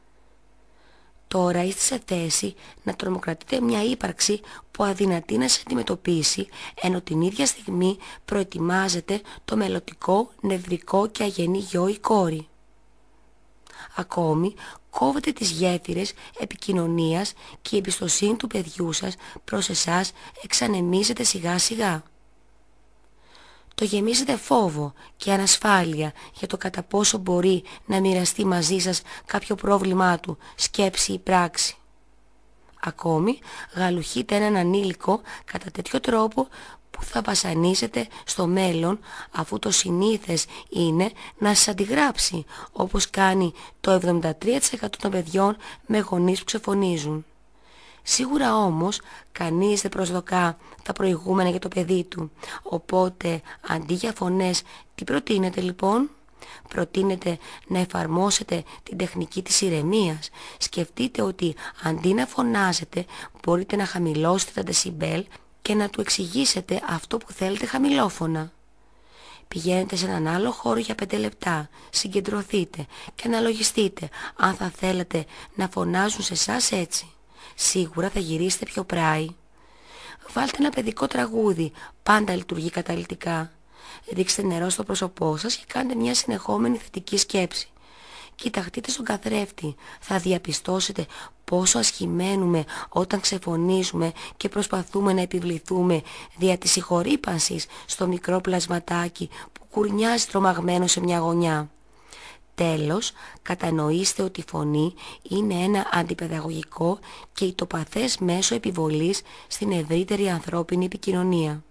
Τώρα είστε σε θέση να τρομοκρατείτε μια ύπαρξη που αδυνατεί να σε αντιμετωπίσει, ενώ την ίδια στιγμή προετοιμάζετε το μελλοντικό, νευρικό και αγενή γιο ή κόρη. Ακόμη, κόβετε τις γέφυρες επικοινωνίας και η εμπιστοσύνη του παιδιού σας προς εσάς εξανεμίζεται σιγά σιγά. Το γεμίζετε φόβο και ανασφάλεια για το κατά πόσο μπορεί να μοιραστεί μαζί σας κάποιο πρόβλημά του, σκέψη ή πράξη. Ακόμη, γαλουχείτε έναν ανήλικο κατά τέτοιο τρόπο που θα βασανίζετε στο μέλλον, αφού το συνήθες είναι να σας αντιγράψει, όπως κάνει το 73% των παιδιών με γονείς που ξεφωνίζουν. Σίγουρα όμως κανείς δεν προσδοκά τα προηγούμενα για το παιδί του, οπότε αντί για φωνές τι προτείνετε λοιπόν? Προτείνετε να εφαρμόσετε την τεχνική της ηρεμίας. Σκεφτείτε ότι αντί να φωνάζετε μπορείτε να χαμηλώσετε τα δεσιμπέλ και να του εξηγήσετε αυτό που θέλετε χαμηλόφωνα. Πηγαίνετε σε έναν άλλο χώρο για 5 λεπτά. Συγκεντρωθείτε και αναλογιστείτε αν θα θέλατε να φωνάζουν σε εσάς έτσι. Σίγουρα θα γυρίσετε πιο πράοι. Βάλτε ένα παιδικό τραγούδι, πάντα λειτουργεί καταλυτικά. Ρίξτε νερό στο πρόσωπό σας και κάντε μια συνεχόμενη θετική σκέψη. Κοιταχτείτε στον καθρέφτη, θα διαπιστώσετε πόσο ασχημένουμε όταν ξεφωνίζουμε και προσπαθούμε να επιβληθούμε δια της συγχωρήπανσης στο μικρό πλασματάκι που κουρνιάζει τρομαγμένο σε μια γωνιά. Τέλος, κατανοήστε ότι η φωνή είναι ένα αντιπαιδαγωγικό και ητοπαθές μέσο επιβολής στην ευρύτερη ανθρώπινη επικοινωνία.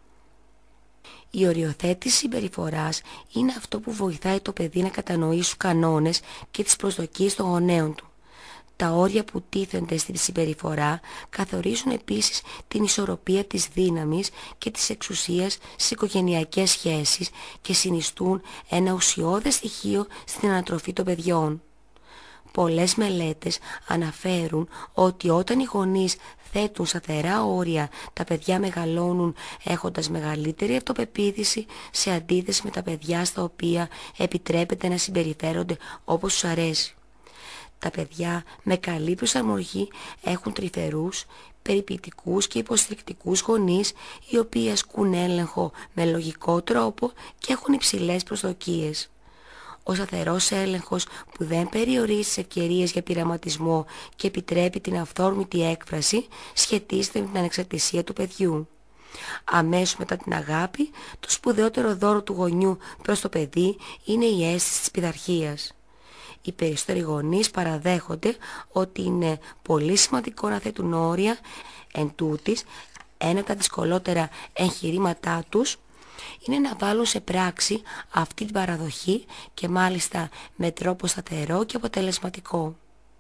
Η οριοθέτηση συμπεριφοράς είναι αυτό που βοηθάει το παιδί να κατανοήσει τους κανόνες και τις προσδοκίες των γονέων του. Τα όρια που τίθενται στη συμπεριφορά καθορίζουν επίσης την ισορροπία της δύναμης και της εξουσίας στις οικογενειακές σχέσεις και συνιστούν ένα ουσιώδες στοιχείο στην ανατροφή των παιδιών. Πολλές μελέτες αναφέρουν ότι όταν οι γονείς θέτουν σταθερά όρια, τα παιδιά μεγαλώνουν έχοντας μεγαλύτερη αυτοπεποίθηση σε αντίθεση με τα παιδιά στα οποία επιτρέπεται να συμπεριφέρονται όπως τους αρέσει. Τα παιδιά με καλή προσαρμογή έχουν τρυφερούς, περιποιητικούς και υποστηρικτικούς γονείς οι οποίοι ασκούν έλεγχο με λογικό τρόπο και έχουν υψηλές προσδοκίες. Ο σταθερός έλεγχος που δεν περιορίζει τις ευκαιρίες για πειραματισμό και επιτρέπει την αυθόρμητη έκφραση σχετίζεται με την ανεξαρτησία του παιδιού. Αμέσως μετά την αγάπη, το σπουδαιότερο δώρο του γονιού προς το παιδί είναι η αίσθηση της πειθαρχίας. Οι περισσότεροι γονείς παραδέχονται ότι είναι πολύ σημαντικό να θέτουν όρια. Εν τούτης, ένα από τα δυσκολότερα εγχειρήματά τους είναι να βάλουν σε πράξη αυτή την παραδοχή και μάλιστα με τρόπο σταθερό και αποτελεσματικό.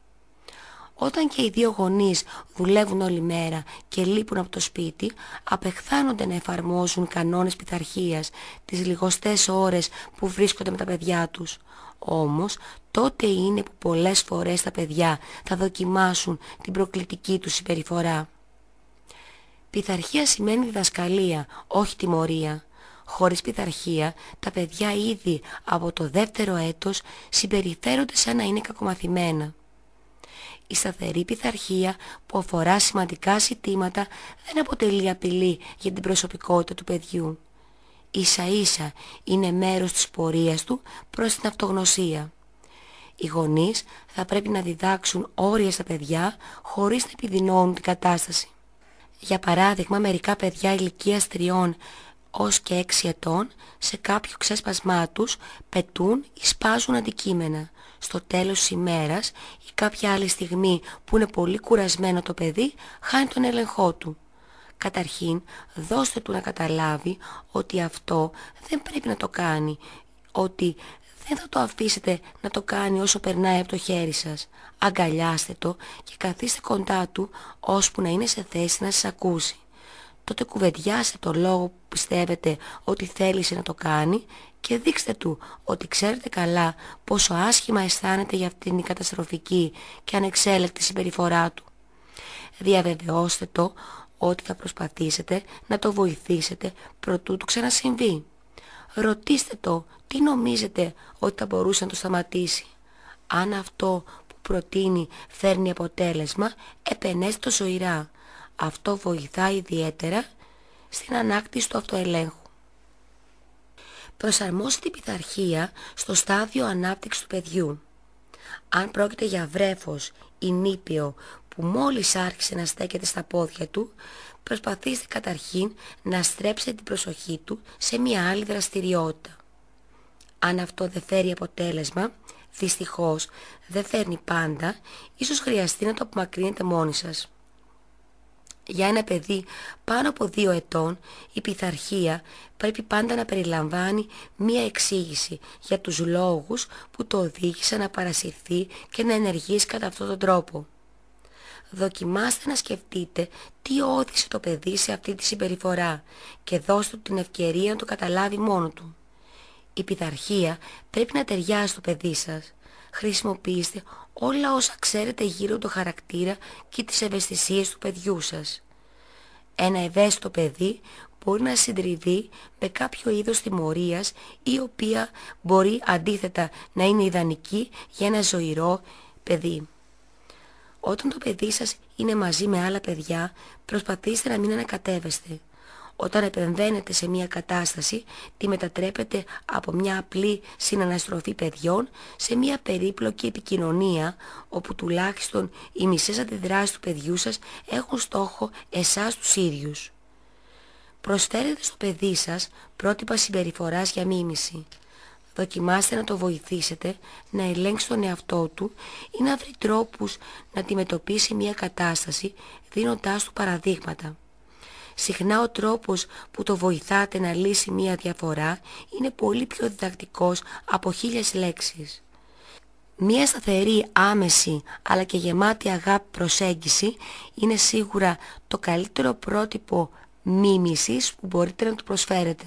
Όταν και οι δύο γονείς δουλεύουν όλη μέρα και λείπουν από το σπίτι, απεχθάνονται να εφαρμόζουν κανόνες πειθαρχίας τις λιγοστές ώρες που βρίσκονται με τα παιδιά τους. Όμως, τότε είναι που πολλές φορές τα παιδιά θα δοκιμάσουν την προκλητική τους συμπεριφορά. Πειθαρχία σημαίνει διδασκαλία, όχι τιμωρία. Χωρίς πειθαρχία, τα παιδιά ήδη από το δεύτερο έτος συμπεριφέρονται σαν να είναι κακομαθημένα. Η σταθερή πειθαρχία που αφορά σημαντικά ζητήματα δεν αποτελεί απειλή για την προσωπικότητα του παιδιού. Ίσα ίσα είναι μέρος της πορείας του προς την αυτογνωσία. Οι γονείς θα πρέπει να διδάξουν όρια στα παιδιά χωρίς να επιδεινώνουν την κατάσταση. Για παράδειγμα, μερικά παιδιά ηλικίας 3 ως και 6 ετών σε κάποιο ξέσπασμά τους πετούν ή σπάζουν αντικείμενα. Στο τέλος της ημέρας ή κάποια άλλη στιγμή που είναι πολύ κουρασμένο το παιδί χάνει τον έλεγχό του. Καταρχήν, δώστε του να καταλάβει ότι αυτό δεν πρέπει να το κάνει, ότι δεν θα το αφήσετε να το κάνει όσο περνάει από το χέρι σας. Αγκαλιάστε το και καθίστε κοντά του ώσπου να είναι σε θέση να σας ακούσει. Τότε κουβεντιάστε το λόγο που πιστεύετε ότι θέλησε να το κάνει και δείξτε του ότι ξέρετε καλά πόσο άσχημα αισθάνεται για αυτήν την καταστροφική και ανεξέλεκτη συμπεριφορά του. Διαβεβαιώστε το ότι θα προσπαθήσετε να το βοηθήσετε προτού του ξανασυμβεί. Ρωτήστε το τι νομίζετε ότι θα μπορούσε να το σταματήσει. Αν αυτό που προτείνει φέρνει αποτέλεσμα, επενέστε το ζωηρά. Αυτό βοηθάει ιδιαίτερα στην ανάκτηση του αυτοελέγχου. Προσαρμόστε την πειθαρχία στο στάδιο ανάπτυξης του παιδιού. Αν πρόκειται για βρέφος ή νήπιο που μόλις άρχισε να στέκεται στα πόδια του, προσπαθήστε καταρχήν να στρέψετε την προσοχή του σε μια άλλη δραστηριότητα. Αν αυτό δεν φέρει αποτέλεσμα, δυστυχώς δεν φέρνει πάντα, ίσως χρειαστεί να το απομακρύνετε μόνοι σας. Για ένα παιδί πάνω από 2 ετών, η πειθαρχία πρέπει πάντα να περιλαμβάνει μία εξήγηση για τους λόγους που το οδήγησαν να παρασυρθεί και να ενεργήσει κατά αυτόν τον τρόπο. Δοκιμάστε να σκεφτείτε τι ώθησε το παιδί σε αυτή τη συμπεριφορά και δώστε του την ευκαιρία να το καταλάβει μόνο του. Η πειθαρχία πρέπει να ταιριάζει στο παιδί σας. Χρησιμοποιήστε όλα όσα ξέρετε γύρω το χαρακτήρα και τις ευαισθησίες του παιδιού σας. Ένα ευαίσθητο παιδί μπορεί να συντριβεί με κάποιο είδος τιμωρίας, η οποία μπορεί αντίθετα να είναι ιδανική για ένα ζωηρό παιδί. Όταν το παιδί σας είναι μαζί με άλλα παιδιά, προσπαθήστε να μην ανακατεύεστε. Όταν επεμβαίνετε σε μια κατάσταση, τη μετατρέπετε από μια απλή συναναστροφή παιδιών σε μια περίπλοκη επικοινωνία, όπου τουλάχιστον οι μισές αντιδράσεις του παιδιού σας έχουν στόχο εσάς τους ίδιους. Προσφέρετε στο παιδί σας πρότυπα συμπεριφοράς για μίμηση. Δοκιμάστε να το βοηθήσετε να ελέγξει τον εαυτό του ή να βρει τρόπους να αντιμετωπίσει μια κατάσταση, δίνοντάς του παραδείγματα. Συχνά ο τρόπος που το βοηθάτε να λύσει μια διαφορά είναι πολύ πιο διδακτικός από 1000 λέξεις. Μια σταθερή, άμεση αλλά και γεμάτη αγάπη προσέγγιση είναι σίγουρα το καλύτερο πρότυπο μίμησης που μπορείτε να του προσφέρετε.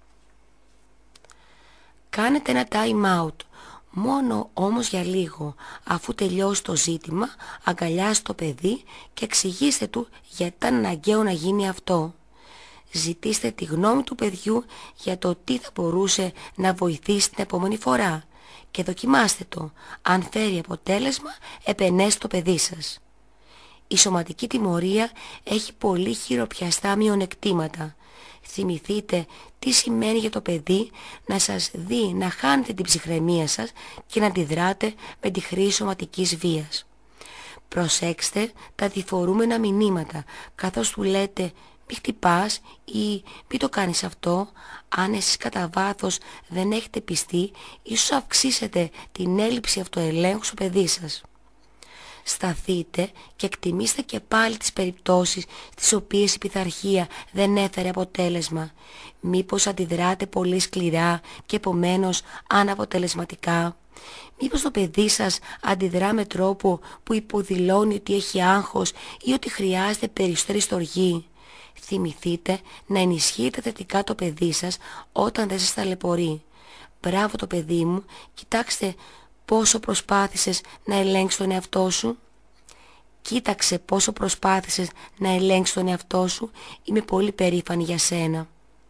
Κάνετε ένα time out, μόνο όμως για λίγο. Αφού τελειώσει το ζήτημα, αγκαλιάστε το παιδί και εξηγήστε του γιατί ήταν αναγκαίο να γίνει αυτό. Ζητήστε τη γνώμη του παιδιού για το τι θα μπορούσε να βοηθήσει την επόμενη φορά και δοκιμάστε το. Αν φέρει αποτέλεσμα, επενέστε το παιδί σας. Η σωματική τιμωρία έχει πολύ χειροπιαστά μειονεκτήματα. Θυμηθείτε τι σημαίνει για το παιδί να σας δει να χάνετε την ψυχραιμία σας και να αντιδράτε με τη χρήση σωματικής βίας. Προσέξτε τα διφορούμενα μηνύματα, καθώς του λέτε «μη χτυπάς» ή «μη το κάνεις αυτό». Αν εσείς κατά βάθος δεν έχετε πιστεί, ίσως αυξήσετε την έλλειψη αυτοελέγχου στο παιδί σας. Σταθείτε και εκτιμήστε και πάλι τις περιπτώσεις στις οποίες η πειθαρχία δεν έφερε αποτέλεσμα. Μήπως αντιδράτε πολύ σκληρά και επομένως αναποτελεσματικά? Μήπως το παιδί σας αντιδρά με τρόπο που υποδηλώνει ότι έχει άγχος ή ότι χρειάζεται περισσότερη στοργή? Θυμηθείτε να ενισχύετε θετικά το παιδί σας όταν δεν σας ταλαιπωρεί. «Μπράβο το παιδί μου, κοιτάξτε πόσο προσπάθησες να ελέγξεις τον εαυτό σου». «Κοίταξε πόσο προσπάθησες να ελέγξεις τον εαυτό σου, είμαι πολύ περήφανη για σένα».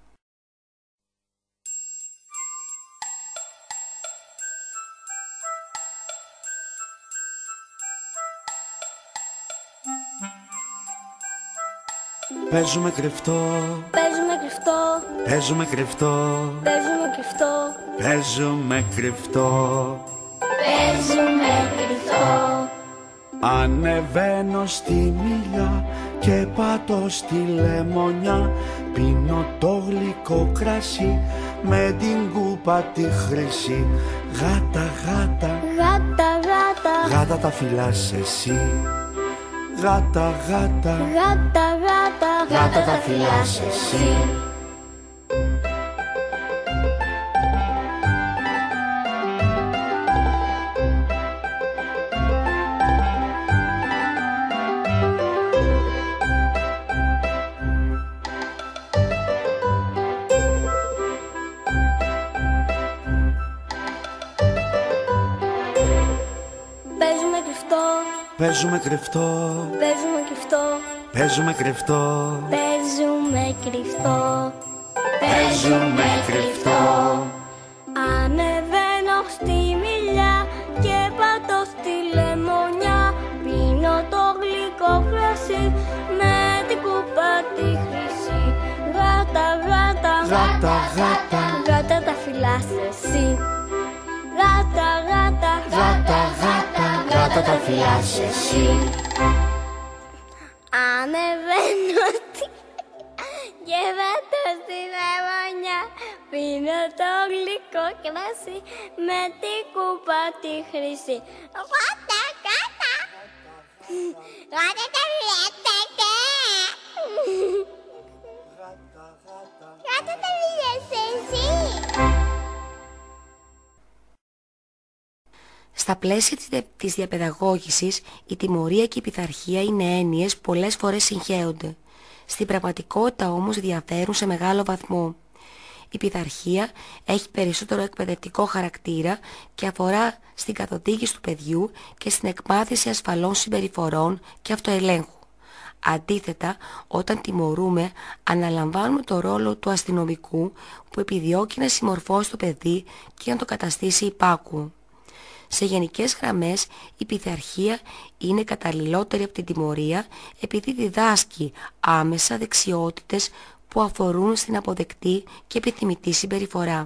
Παίζουμε κρυφτό, Παίζουμε κρυφτό, παίζουμε κρυφτό, παίζουμε κρυφτό, παίζουμε κρυφτό. παίζουμε κρυφτό. Ανεβαίνω στη μιλιά και πατώ στη λεμονιά. Πίνω το γλυκό κρασί με την κούπα τη χρυσή. Γάτα, γάτα, Γάτα, γάτα, γάτα τα φυλάς εσύ. Γάτα, γάτα, γάτα, γάτα, γάτα τα φυλάς εσύ. Παίζουμε κρυφτό, Παίζουμε κρυφτό, παίζουμε κρυφτό, παίζουμε κρυφτό, παίζουμε κρυφτό, παίζουμε κρυφτό. Ανεβαίνω στη μιλιά και πατώ στη λεμονιά. Πίνω το γλυκό κρασί με την κούπα τη χρυσή. Γάτα, γάτα, Γάτα, γάτα, γάτα τα φυλάς εσύ. Γάτα, γάτα, γάτα, γάτα, γάτα τα φυλάς εσύ. Ανεβαίνω και βέτω στη λεμονιά. Πίνω το γλυκό κρασί με την κούπα τη χρυσή. Γάτα, γάτα, γάτα τα φυλάς Γάτα τα φυλάς εσύ. Στα πλαίσια της διαπαιδαγώγησης, η τιμωρία και η πειθαρχία είναι έννοιες που πολλές φορές συγχέονται. Στην πραγματικότητα όμως διαφέρουν σε μεγάλο βαθμό. Η πειθαρχία έχει περισσότερο εκπαιδευτικό χαρακτήρα και αφορά στην καθοδήγηση του παιδιού και στην εκμάθηση ασφαλών συμπεριφορών και αυτοελέγχου. Αντίθετα, όταν τιμωρούμε, αναλαμβάνουμε το ρόλο του αστυνομικού που επιδιώκει να συμμορφώσει το παιδί και να το καταστήσει υπάκουο. Σε γενικές γραμμές, η πειθαρχία είναι καταλληλότερη από την τιμωρία επειδή διδάσκει άμεσα δεξιότητες που αφορούν στην αποδεκτή και επιθυμητή συμπεριφορά.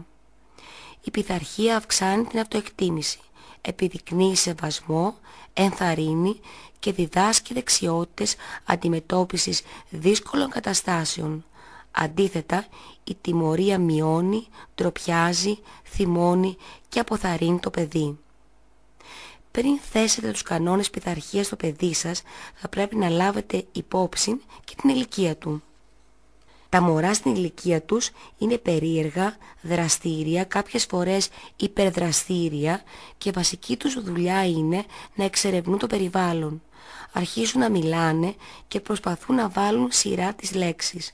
Η πειθαρχία αυξάνει την αυτοεκτίμηση, επιδεικνύει σεβασμό, ενθαρρύνει και διδάσκει δεξιότητες αντιμετώπισης δύσκολων καταστάσεων. Αντίθετα, η τιμωρία μειώνει, ντροπιάζει, θυμώνει και αποθαρρύνει το παιδί. Πριν θέσετε τους κανόνες πειθαρχίας στο παιδί σας, θα πρέπει να λάβετε υπόψη και την ηλικία του. Τα μωρά στην ηλικία τους είναι περίεργα, δραστήρια, κάποιες φορές υπερδραστήρια και βασική τους δουλειά είναι να εξερευνούν το περιβάλλον. Αρχίζουν να μιλάνε και προσπαθούν να βάλουν σειρά τις λέξεις.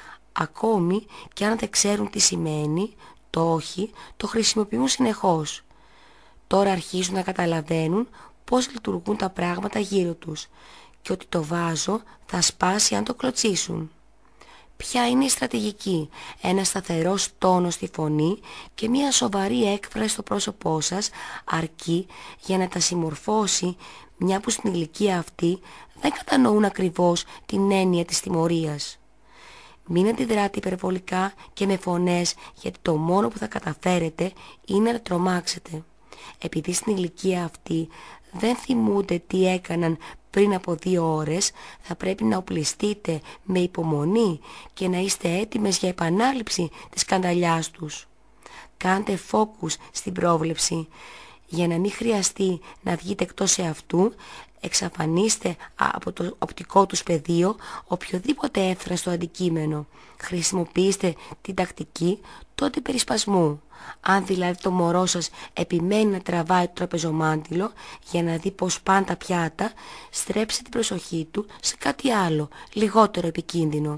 Ακόμη και αν δεν ξέρουν τι σημαίνει, το όχι, το χρησιμοποιούν συνεχώς. Τώρα αρχίζουν να καταλαβαίνουν πώς λειτουργούν τα πράγματα γύρω τους και ότι το βάζο θα σπάσει αν το κλωτσίσουν. Ποια είναι η στρατηγική? Ένα σταθερός τόνος στη φωνή και μια σοβαρή έκφραση στο πρόσωπό σας αρκεί για να τα συμμορφώσει, μια που στην ηλικία αυτή δεν κατανοούν ακριβώς την έννοια της τιμωρίας. Μην αντιδράτε υπερβολικά και με φωνές, γιατί το μόνο που θα καταφέρετε είναι να τρομάξετε. Επειδή στην ηλικία αυτή δεν θυμούνται τι έκαναν πριν από 2 ώρες, θα πρέπει να οπλιστείτε με υπομονή και να είστε έτοιμες για επανάληψη της σκανδαλιάς τους. Κάντε focus στην πρόβλεψη. Για να μην χρειαστεί να βγείτε εκτός εαυτού, εξαφανίστε από το οπτικό τους πεδίο οποιοδήποτε εύθραστο αντικείμενο. Χρησιμοποιήστε την τακτική του αντιπερισπασμού. Αν δηλαδή το μωρό σας επιμένει να τραβάει το τραπεζομάντιλο για να δει πως πάνε τα πιάτα, στρέψτε την προσοχή του σε κάτι άλλο, λιγότερο επικίνδυνο.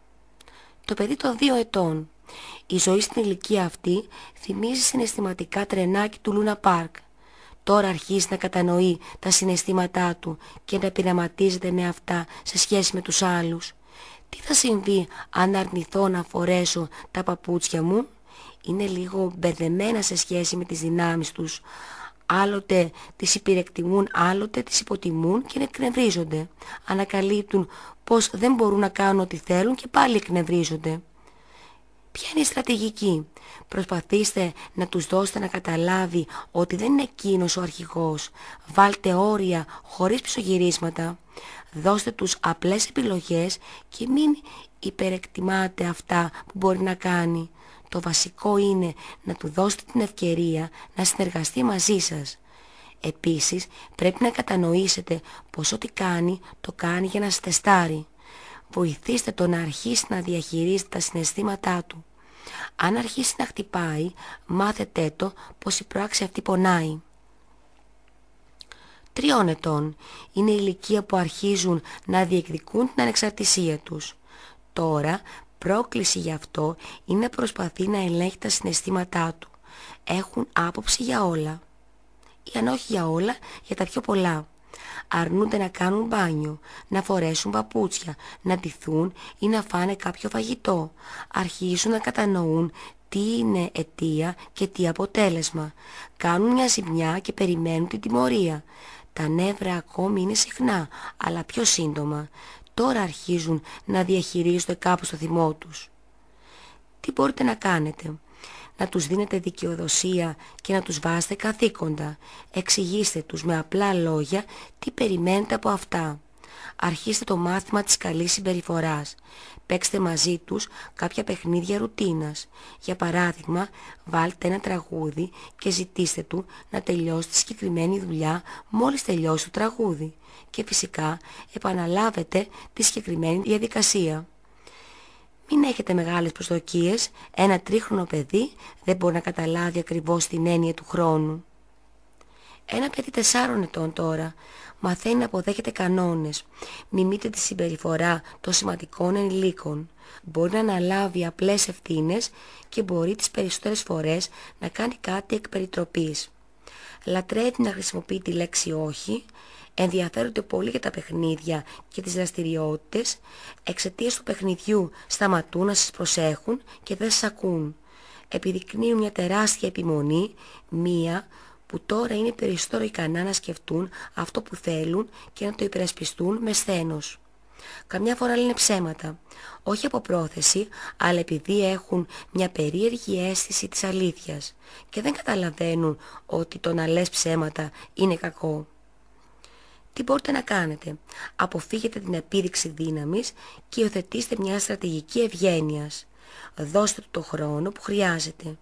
Το παιδί των 2 ετών. Η ζωή στην ηλικία αυτή θυμίζει συναισθηματικά τρενάκι του Λούνα Πάρκ. Τώρα αρχίζει να κατανοεί τα συναισθήματά του και να πειραματίζεται με αυτά σε σχέση με τους άλλους. Τι θα συμβεί αν αρνηθώ να φορέσω τα παπούτσια μου? Είναι λίγο μπερδεμένα σε σχέση με τις δυνάμεις τους. Άλλοτε τις υπηρεκτιμούν, άλλοτε τις υποτιμούν και εκνευρίζονται. Ανακαλύπτουν πως δεν μπορούν να κάνουν ό,τι θέλουν και πάλι εκνευρίζονται. Ποια είναι η στρατηγική? Προσπαθήστε να τους δώσετε να καταλάβει ότι δεν είναι εκείνος ο αρχηγός. Βάλτε όρια χωρίς πισωγυρίσματα. Δώστε τους απλές επιλογές και μην υπερεκτιμάτε αυτά που μπορεί να κάνει. Το βασικό είναι να του δώσετε την ευκαιρία να συνεργαστεί μαζί σας. Επίσης, πρέπει να κατανοήσετε πως ό,τι κάνει, το κάνει για να σας τεστάρει. Βοηθήστε το να αρχίσει να διαχειρίζεται τα συναισθήματά του. Αν αρχίσει να χτυπάει, μάθετε το πως η πράξη αυτή πονάει. 3 ετών είναι η ηλικία που αρχίζουν να διεκδικούν την ανεξαρτησία τους. Τώρα, πρόκληση γι' αυτό είναι να προσπαθεί να ελέγχει τα συναισθήματά του. Έχουν άποψη για όλα. Ή αν όχι για όλα, για τα πιο πολλά. Αρνούνται να κάνουν μπάνιο, να φορέσουν παπούτσια, να ντυθούν ή να φάνε κάποιο φαγητό. Αρχίζουν να κατανοούν τι είναι αιτία και τι αποτέλεσμα. Κάνουν μια ζημιά και περιμένουν την τιμωρία. Τα νεύρα ακόμη είναι συχνά, αλλά πιο σύντομα. Τώρα αρχίζουν να διαχειρίζονται κάπως το θυμό τους. Τι μπορείτε να κάνετε? Να τους δίνετε δικαιοδοσία και να τους βάζετε καθήκοντα. Εξηγήστε τους με απλά λόγια τι περιμένετε από αυτά. Αρχίστε το μάθημα της καλής συμπεριφοράς. Παίξτε μαζί τους κάποια παιχνίδια ρουτίνας. Για παράδειγμα, βάλτε ένα τραγούδι και ζητήστε του να τελειώσει τη συγκεκριμένη δουλειά μόλις τελειώσει το τραγούδι. Και φυσικά επαναλάβετε τη συγκεκριμένη διαδικασία. Μην έχετε μεγάλες προσδοκίες, ένα 3χρονο παιδί δεν μπορεί να καταλάβει ακριβώς την έννοια του χρόνου. Ένα παιδί 4 ετών τώρα μαθαίνει να αποδέχεται κανόνες, μιμείται τη συμπεριφορά των σημαντικών ενηλίκων. Μπορεί να αναλάβει απλές ευθύνες και μπορεί τις περισσότερες φορές να κάνει κάτι εκ περιτροπής. Λατρεύει να χρησιμοποιεί τη λέξη όχι, Ενδιαφέρονται πολύ για τα παιχνίδια και τις δραστηριότητες, εξαιτίας του παιχνιδιού σταματούν να σας προσέχουν και δεν σας ακούν. Επιδεικνύουν μια τεράστια επιμονή, μία που τώρα είναι περισσότερο ικανά να σκεφτούν αυτό που θέλουν και να το υπερασπιστούν με σθένος. Καμιά φορά λένε ψέματα, όχι από πρόθεση, αλλά επειδή έχουν μια περίεργη αίσθηση της αλήθειας και δεν καταλαβαίνουν ότι το να λες ψέματα είναι κακό. Τι μπορείτε να κάνετε? Αποφύγετε την επίδειξη δύναμης και υιοθετήστε μια στρατηγική ευγένειας. Δώστε του το χρόνο που χρειάζεται.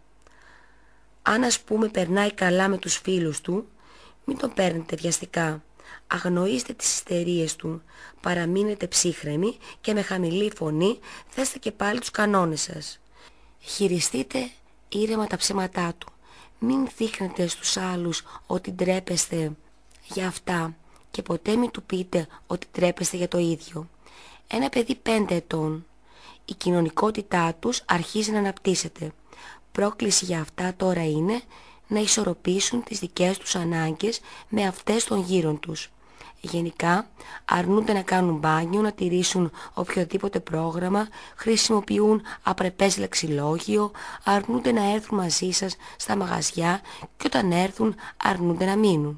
Αν ας πούμε περνάει καλά με τους φίλους του, μην τον παίρνετε βιαστικά. Αγνοήστε τις ιστερίες του, παραμείνετε ψύχρεμοι και με χαμηλή φωνή θέστε και πάλι τους κανόνες σας. Χειριστείτε ήρεμα τα ψέματά του. Μην δείχνετε στους άλλους ότι ντρέπεστε για αυτά και ποτέ μην του πείτε ότι ντρέπεστε για το ίδιο. Ένα παιδί 5 ετών, η κοινωνικότητά τους αρχίζει να αναπτύσσεται. Πρόκληση για αυτά τώρα είναι να ισορροπήσουν τις δικές τους ανάγκες με αυτές των γύρων τους. Γενικά αρνούνται να κάνουν μπάνιο, να τηρήσουν οποιοδήποτε πρόγραμμα, χρησιμοποιούν απρεπές λεξιλόγιο, αρνούνται να έρθουν μαζί σας στα μαγαζιά και όταν έρθουν αρνούνται να μείνουν.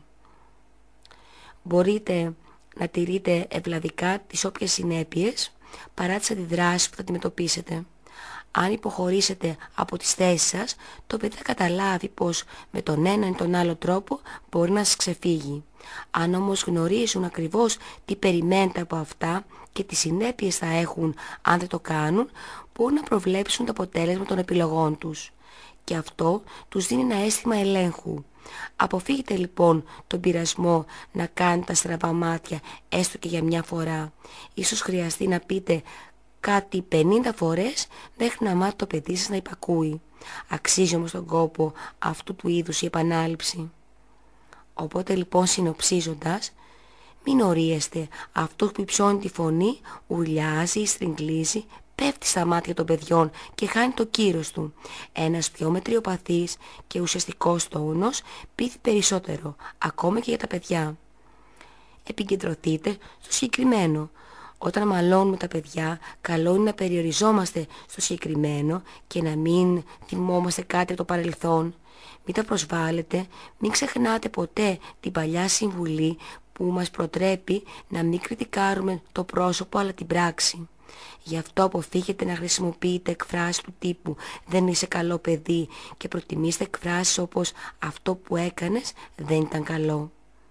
Μπορείτε να τηρείτε ευλαβικά τις όποιες συνέπειες παρά τις αντιδράσεις που θα αντιμετωπίσετε. Αν υποχωρήσετε από τις θέσεις σας, το παιδί θα καταλάβει πως με τον έναν ή τον άλλο τρόπο μπορεί να σας ξεφύγει. Αν όμως γνωρίζουν ακριβώς τι περιμένετε από αυτά και τι συνέπειες θα έχουν αν δεν το κάνουν, μπορούν να προβλέψουν το αποτέλεσμα των επιλογών τους. Και αυτό τους δίνει ένα αίσθημα ελέγχου. Αποφύγετε λοιπόν τον πειρασμό να κάνετε τα στραβά μάτια έστω και για μια φορά. Ίσως χρειαστεί να πείτε κάτι 50 φορές μέχρι να μάθει το παιδί σας να υπακούει. Αξίζει όμως τον κόπο αυτού του είδους η επανάληψη. Οπότε λοιπόν συνοψίζοντας, μην ορίεστε. Αυτός που υψώνει τη φωνή ουρλιάζει, στριγκλίζει, πέφτει στα μάτια των παιδιών και χάνει το κύρος του. Ένας πιο μετριοπαθής και ουσιαστικός τόνος πείθει περισσότερο, ακόμα και για τα παιδιά. Επικεντρωθείτε στο συγκεκριμένο. Όταν μαλώνουμε τα παιδιά, καλό είναι να περιοριζόμαστε στο συγκεκριμένο και να μην θυμόμαστε κάτι από το παρελθόν. Μην τα προσβάλλετε, μην ξεχνάτε ποτέ την παλιά συμβουλή που μας προτρέπει να μην κριτικάρουμε το πρόσωπο αλλά την πράξη. Γι' αυτό αποφύγετε να χρησιμοποιείτε εκφράσεις του τύπου «δεν είσαι καλό παιδί» και προτιμήστε εκφράσεις όπως «αυτό που έκανες δεν ήταν καλό».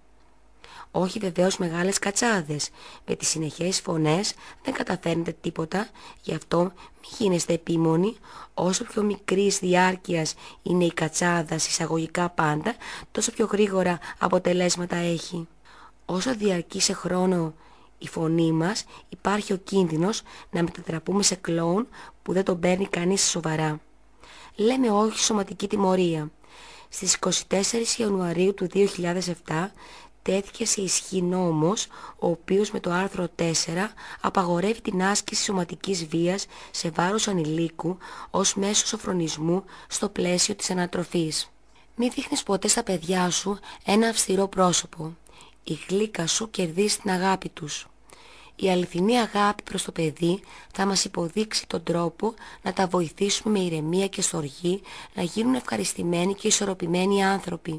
Όχι βεβαίως μεγάλες κατσάδες. Με τις συνεχές φωνές δεν καταφέρνετε τίποτα, γι' αυτό μην γίνεστε επίμονοι. Όσο πιο μικρής διάρκειας είναι η κατσάδα εισαγωγικά πάντα, τόσο πιο γρήγορα αποτελέσματα έχει. Όσο διαρκεί σε χρόνο η φωνή μας, υπάρχει ο κίνδυνος να μετατραπούμε σε κλόουν που δεν τον παίρνει κανείς σοβαρά. Λέμε όχι σωματική τιμωρία. Στις 24 Ιανουαρίου του 2007 τέθηκε σε ισχύ νόμος, ο οποίος με το άρθρο 4 απαγορεύει την άσκηση σωματικής βίας σε βάρος ανηλίκου ως μέσο σοφρονισμού στο πλαίσιο της ανατροφής. Μην δείχνεις ποτέ στα παιδιά σου ένα αυστηρό πρόσωπο. Η γλύκα σου κερδίζει την αγάπη τους. Η αληθινή αγάπη προς το παιδί θα μας υποδείξει τον τρόπο να τα βοηθήσουμε με ηρεμία και στοργή να γίνουν ευχαριστημένοι και ισορροπημένοι άνθρωποι.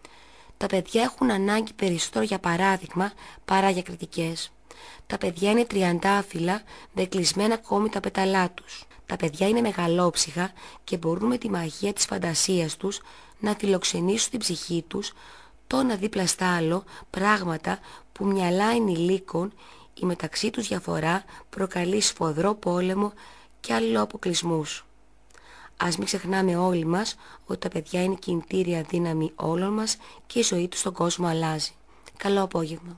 Τα παιδιά έχουν ανάγκη περισσότερο για παράδειγμα παρά για κριτικές. Τα παιδιά είναι τριαντάφυλλα, δεν κλεισμένα ακόμη τα πεταλά τους. Τα παιδιά είναι μεγαλόψυχα και μπορούν με τη μαγεία της φαντασίας τους να φιλοξενήσουν την ψυχή τους, το να δίπλα στα άλλο πράγματα που μυαλά ενηλίκων η μεταξύ τους διαφορά προκαλεί σφοδρό πόλεμο και αλληλοαποκλεισμούς. Ας μην ξεχνάμε όλοι μας ότι τα παιδιά είναι κινητήρια δύναμη όλων μας και η ζωή τους στον κόσμο αλλάζει. Καλό απόγευμα.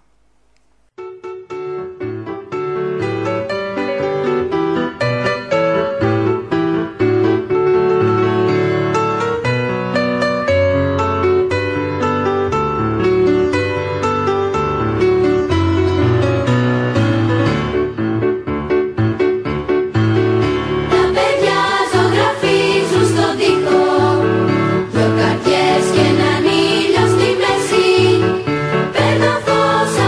Καρδιές και έναν ήλιο στη μέση, παίρνω φως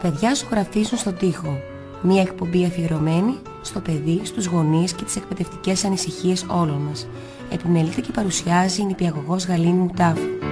παιδιά ζωγραφίζουν στον τοίχο. Μια εκπομπή αφιερωμένη στο παιδί, στους γονείς και τις εκπαιδευτικές ανησυχίες όλων μας. Επιμελείται και παρουσιάζει η νηπιαγωγός Γαλήνη Μουτάφου.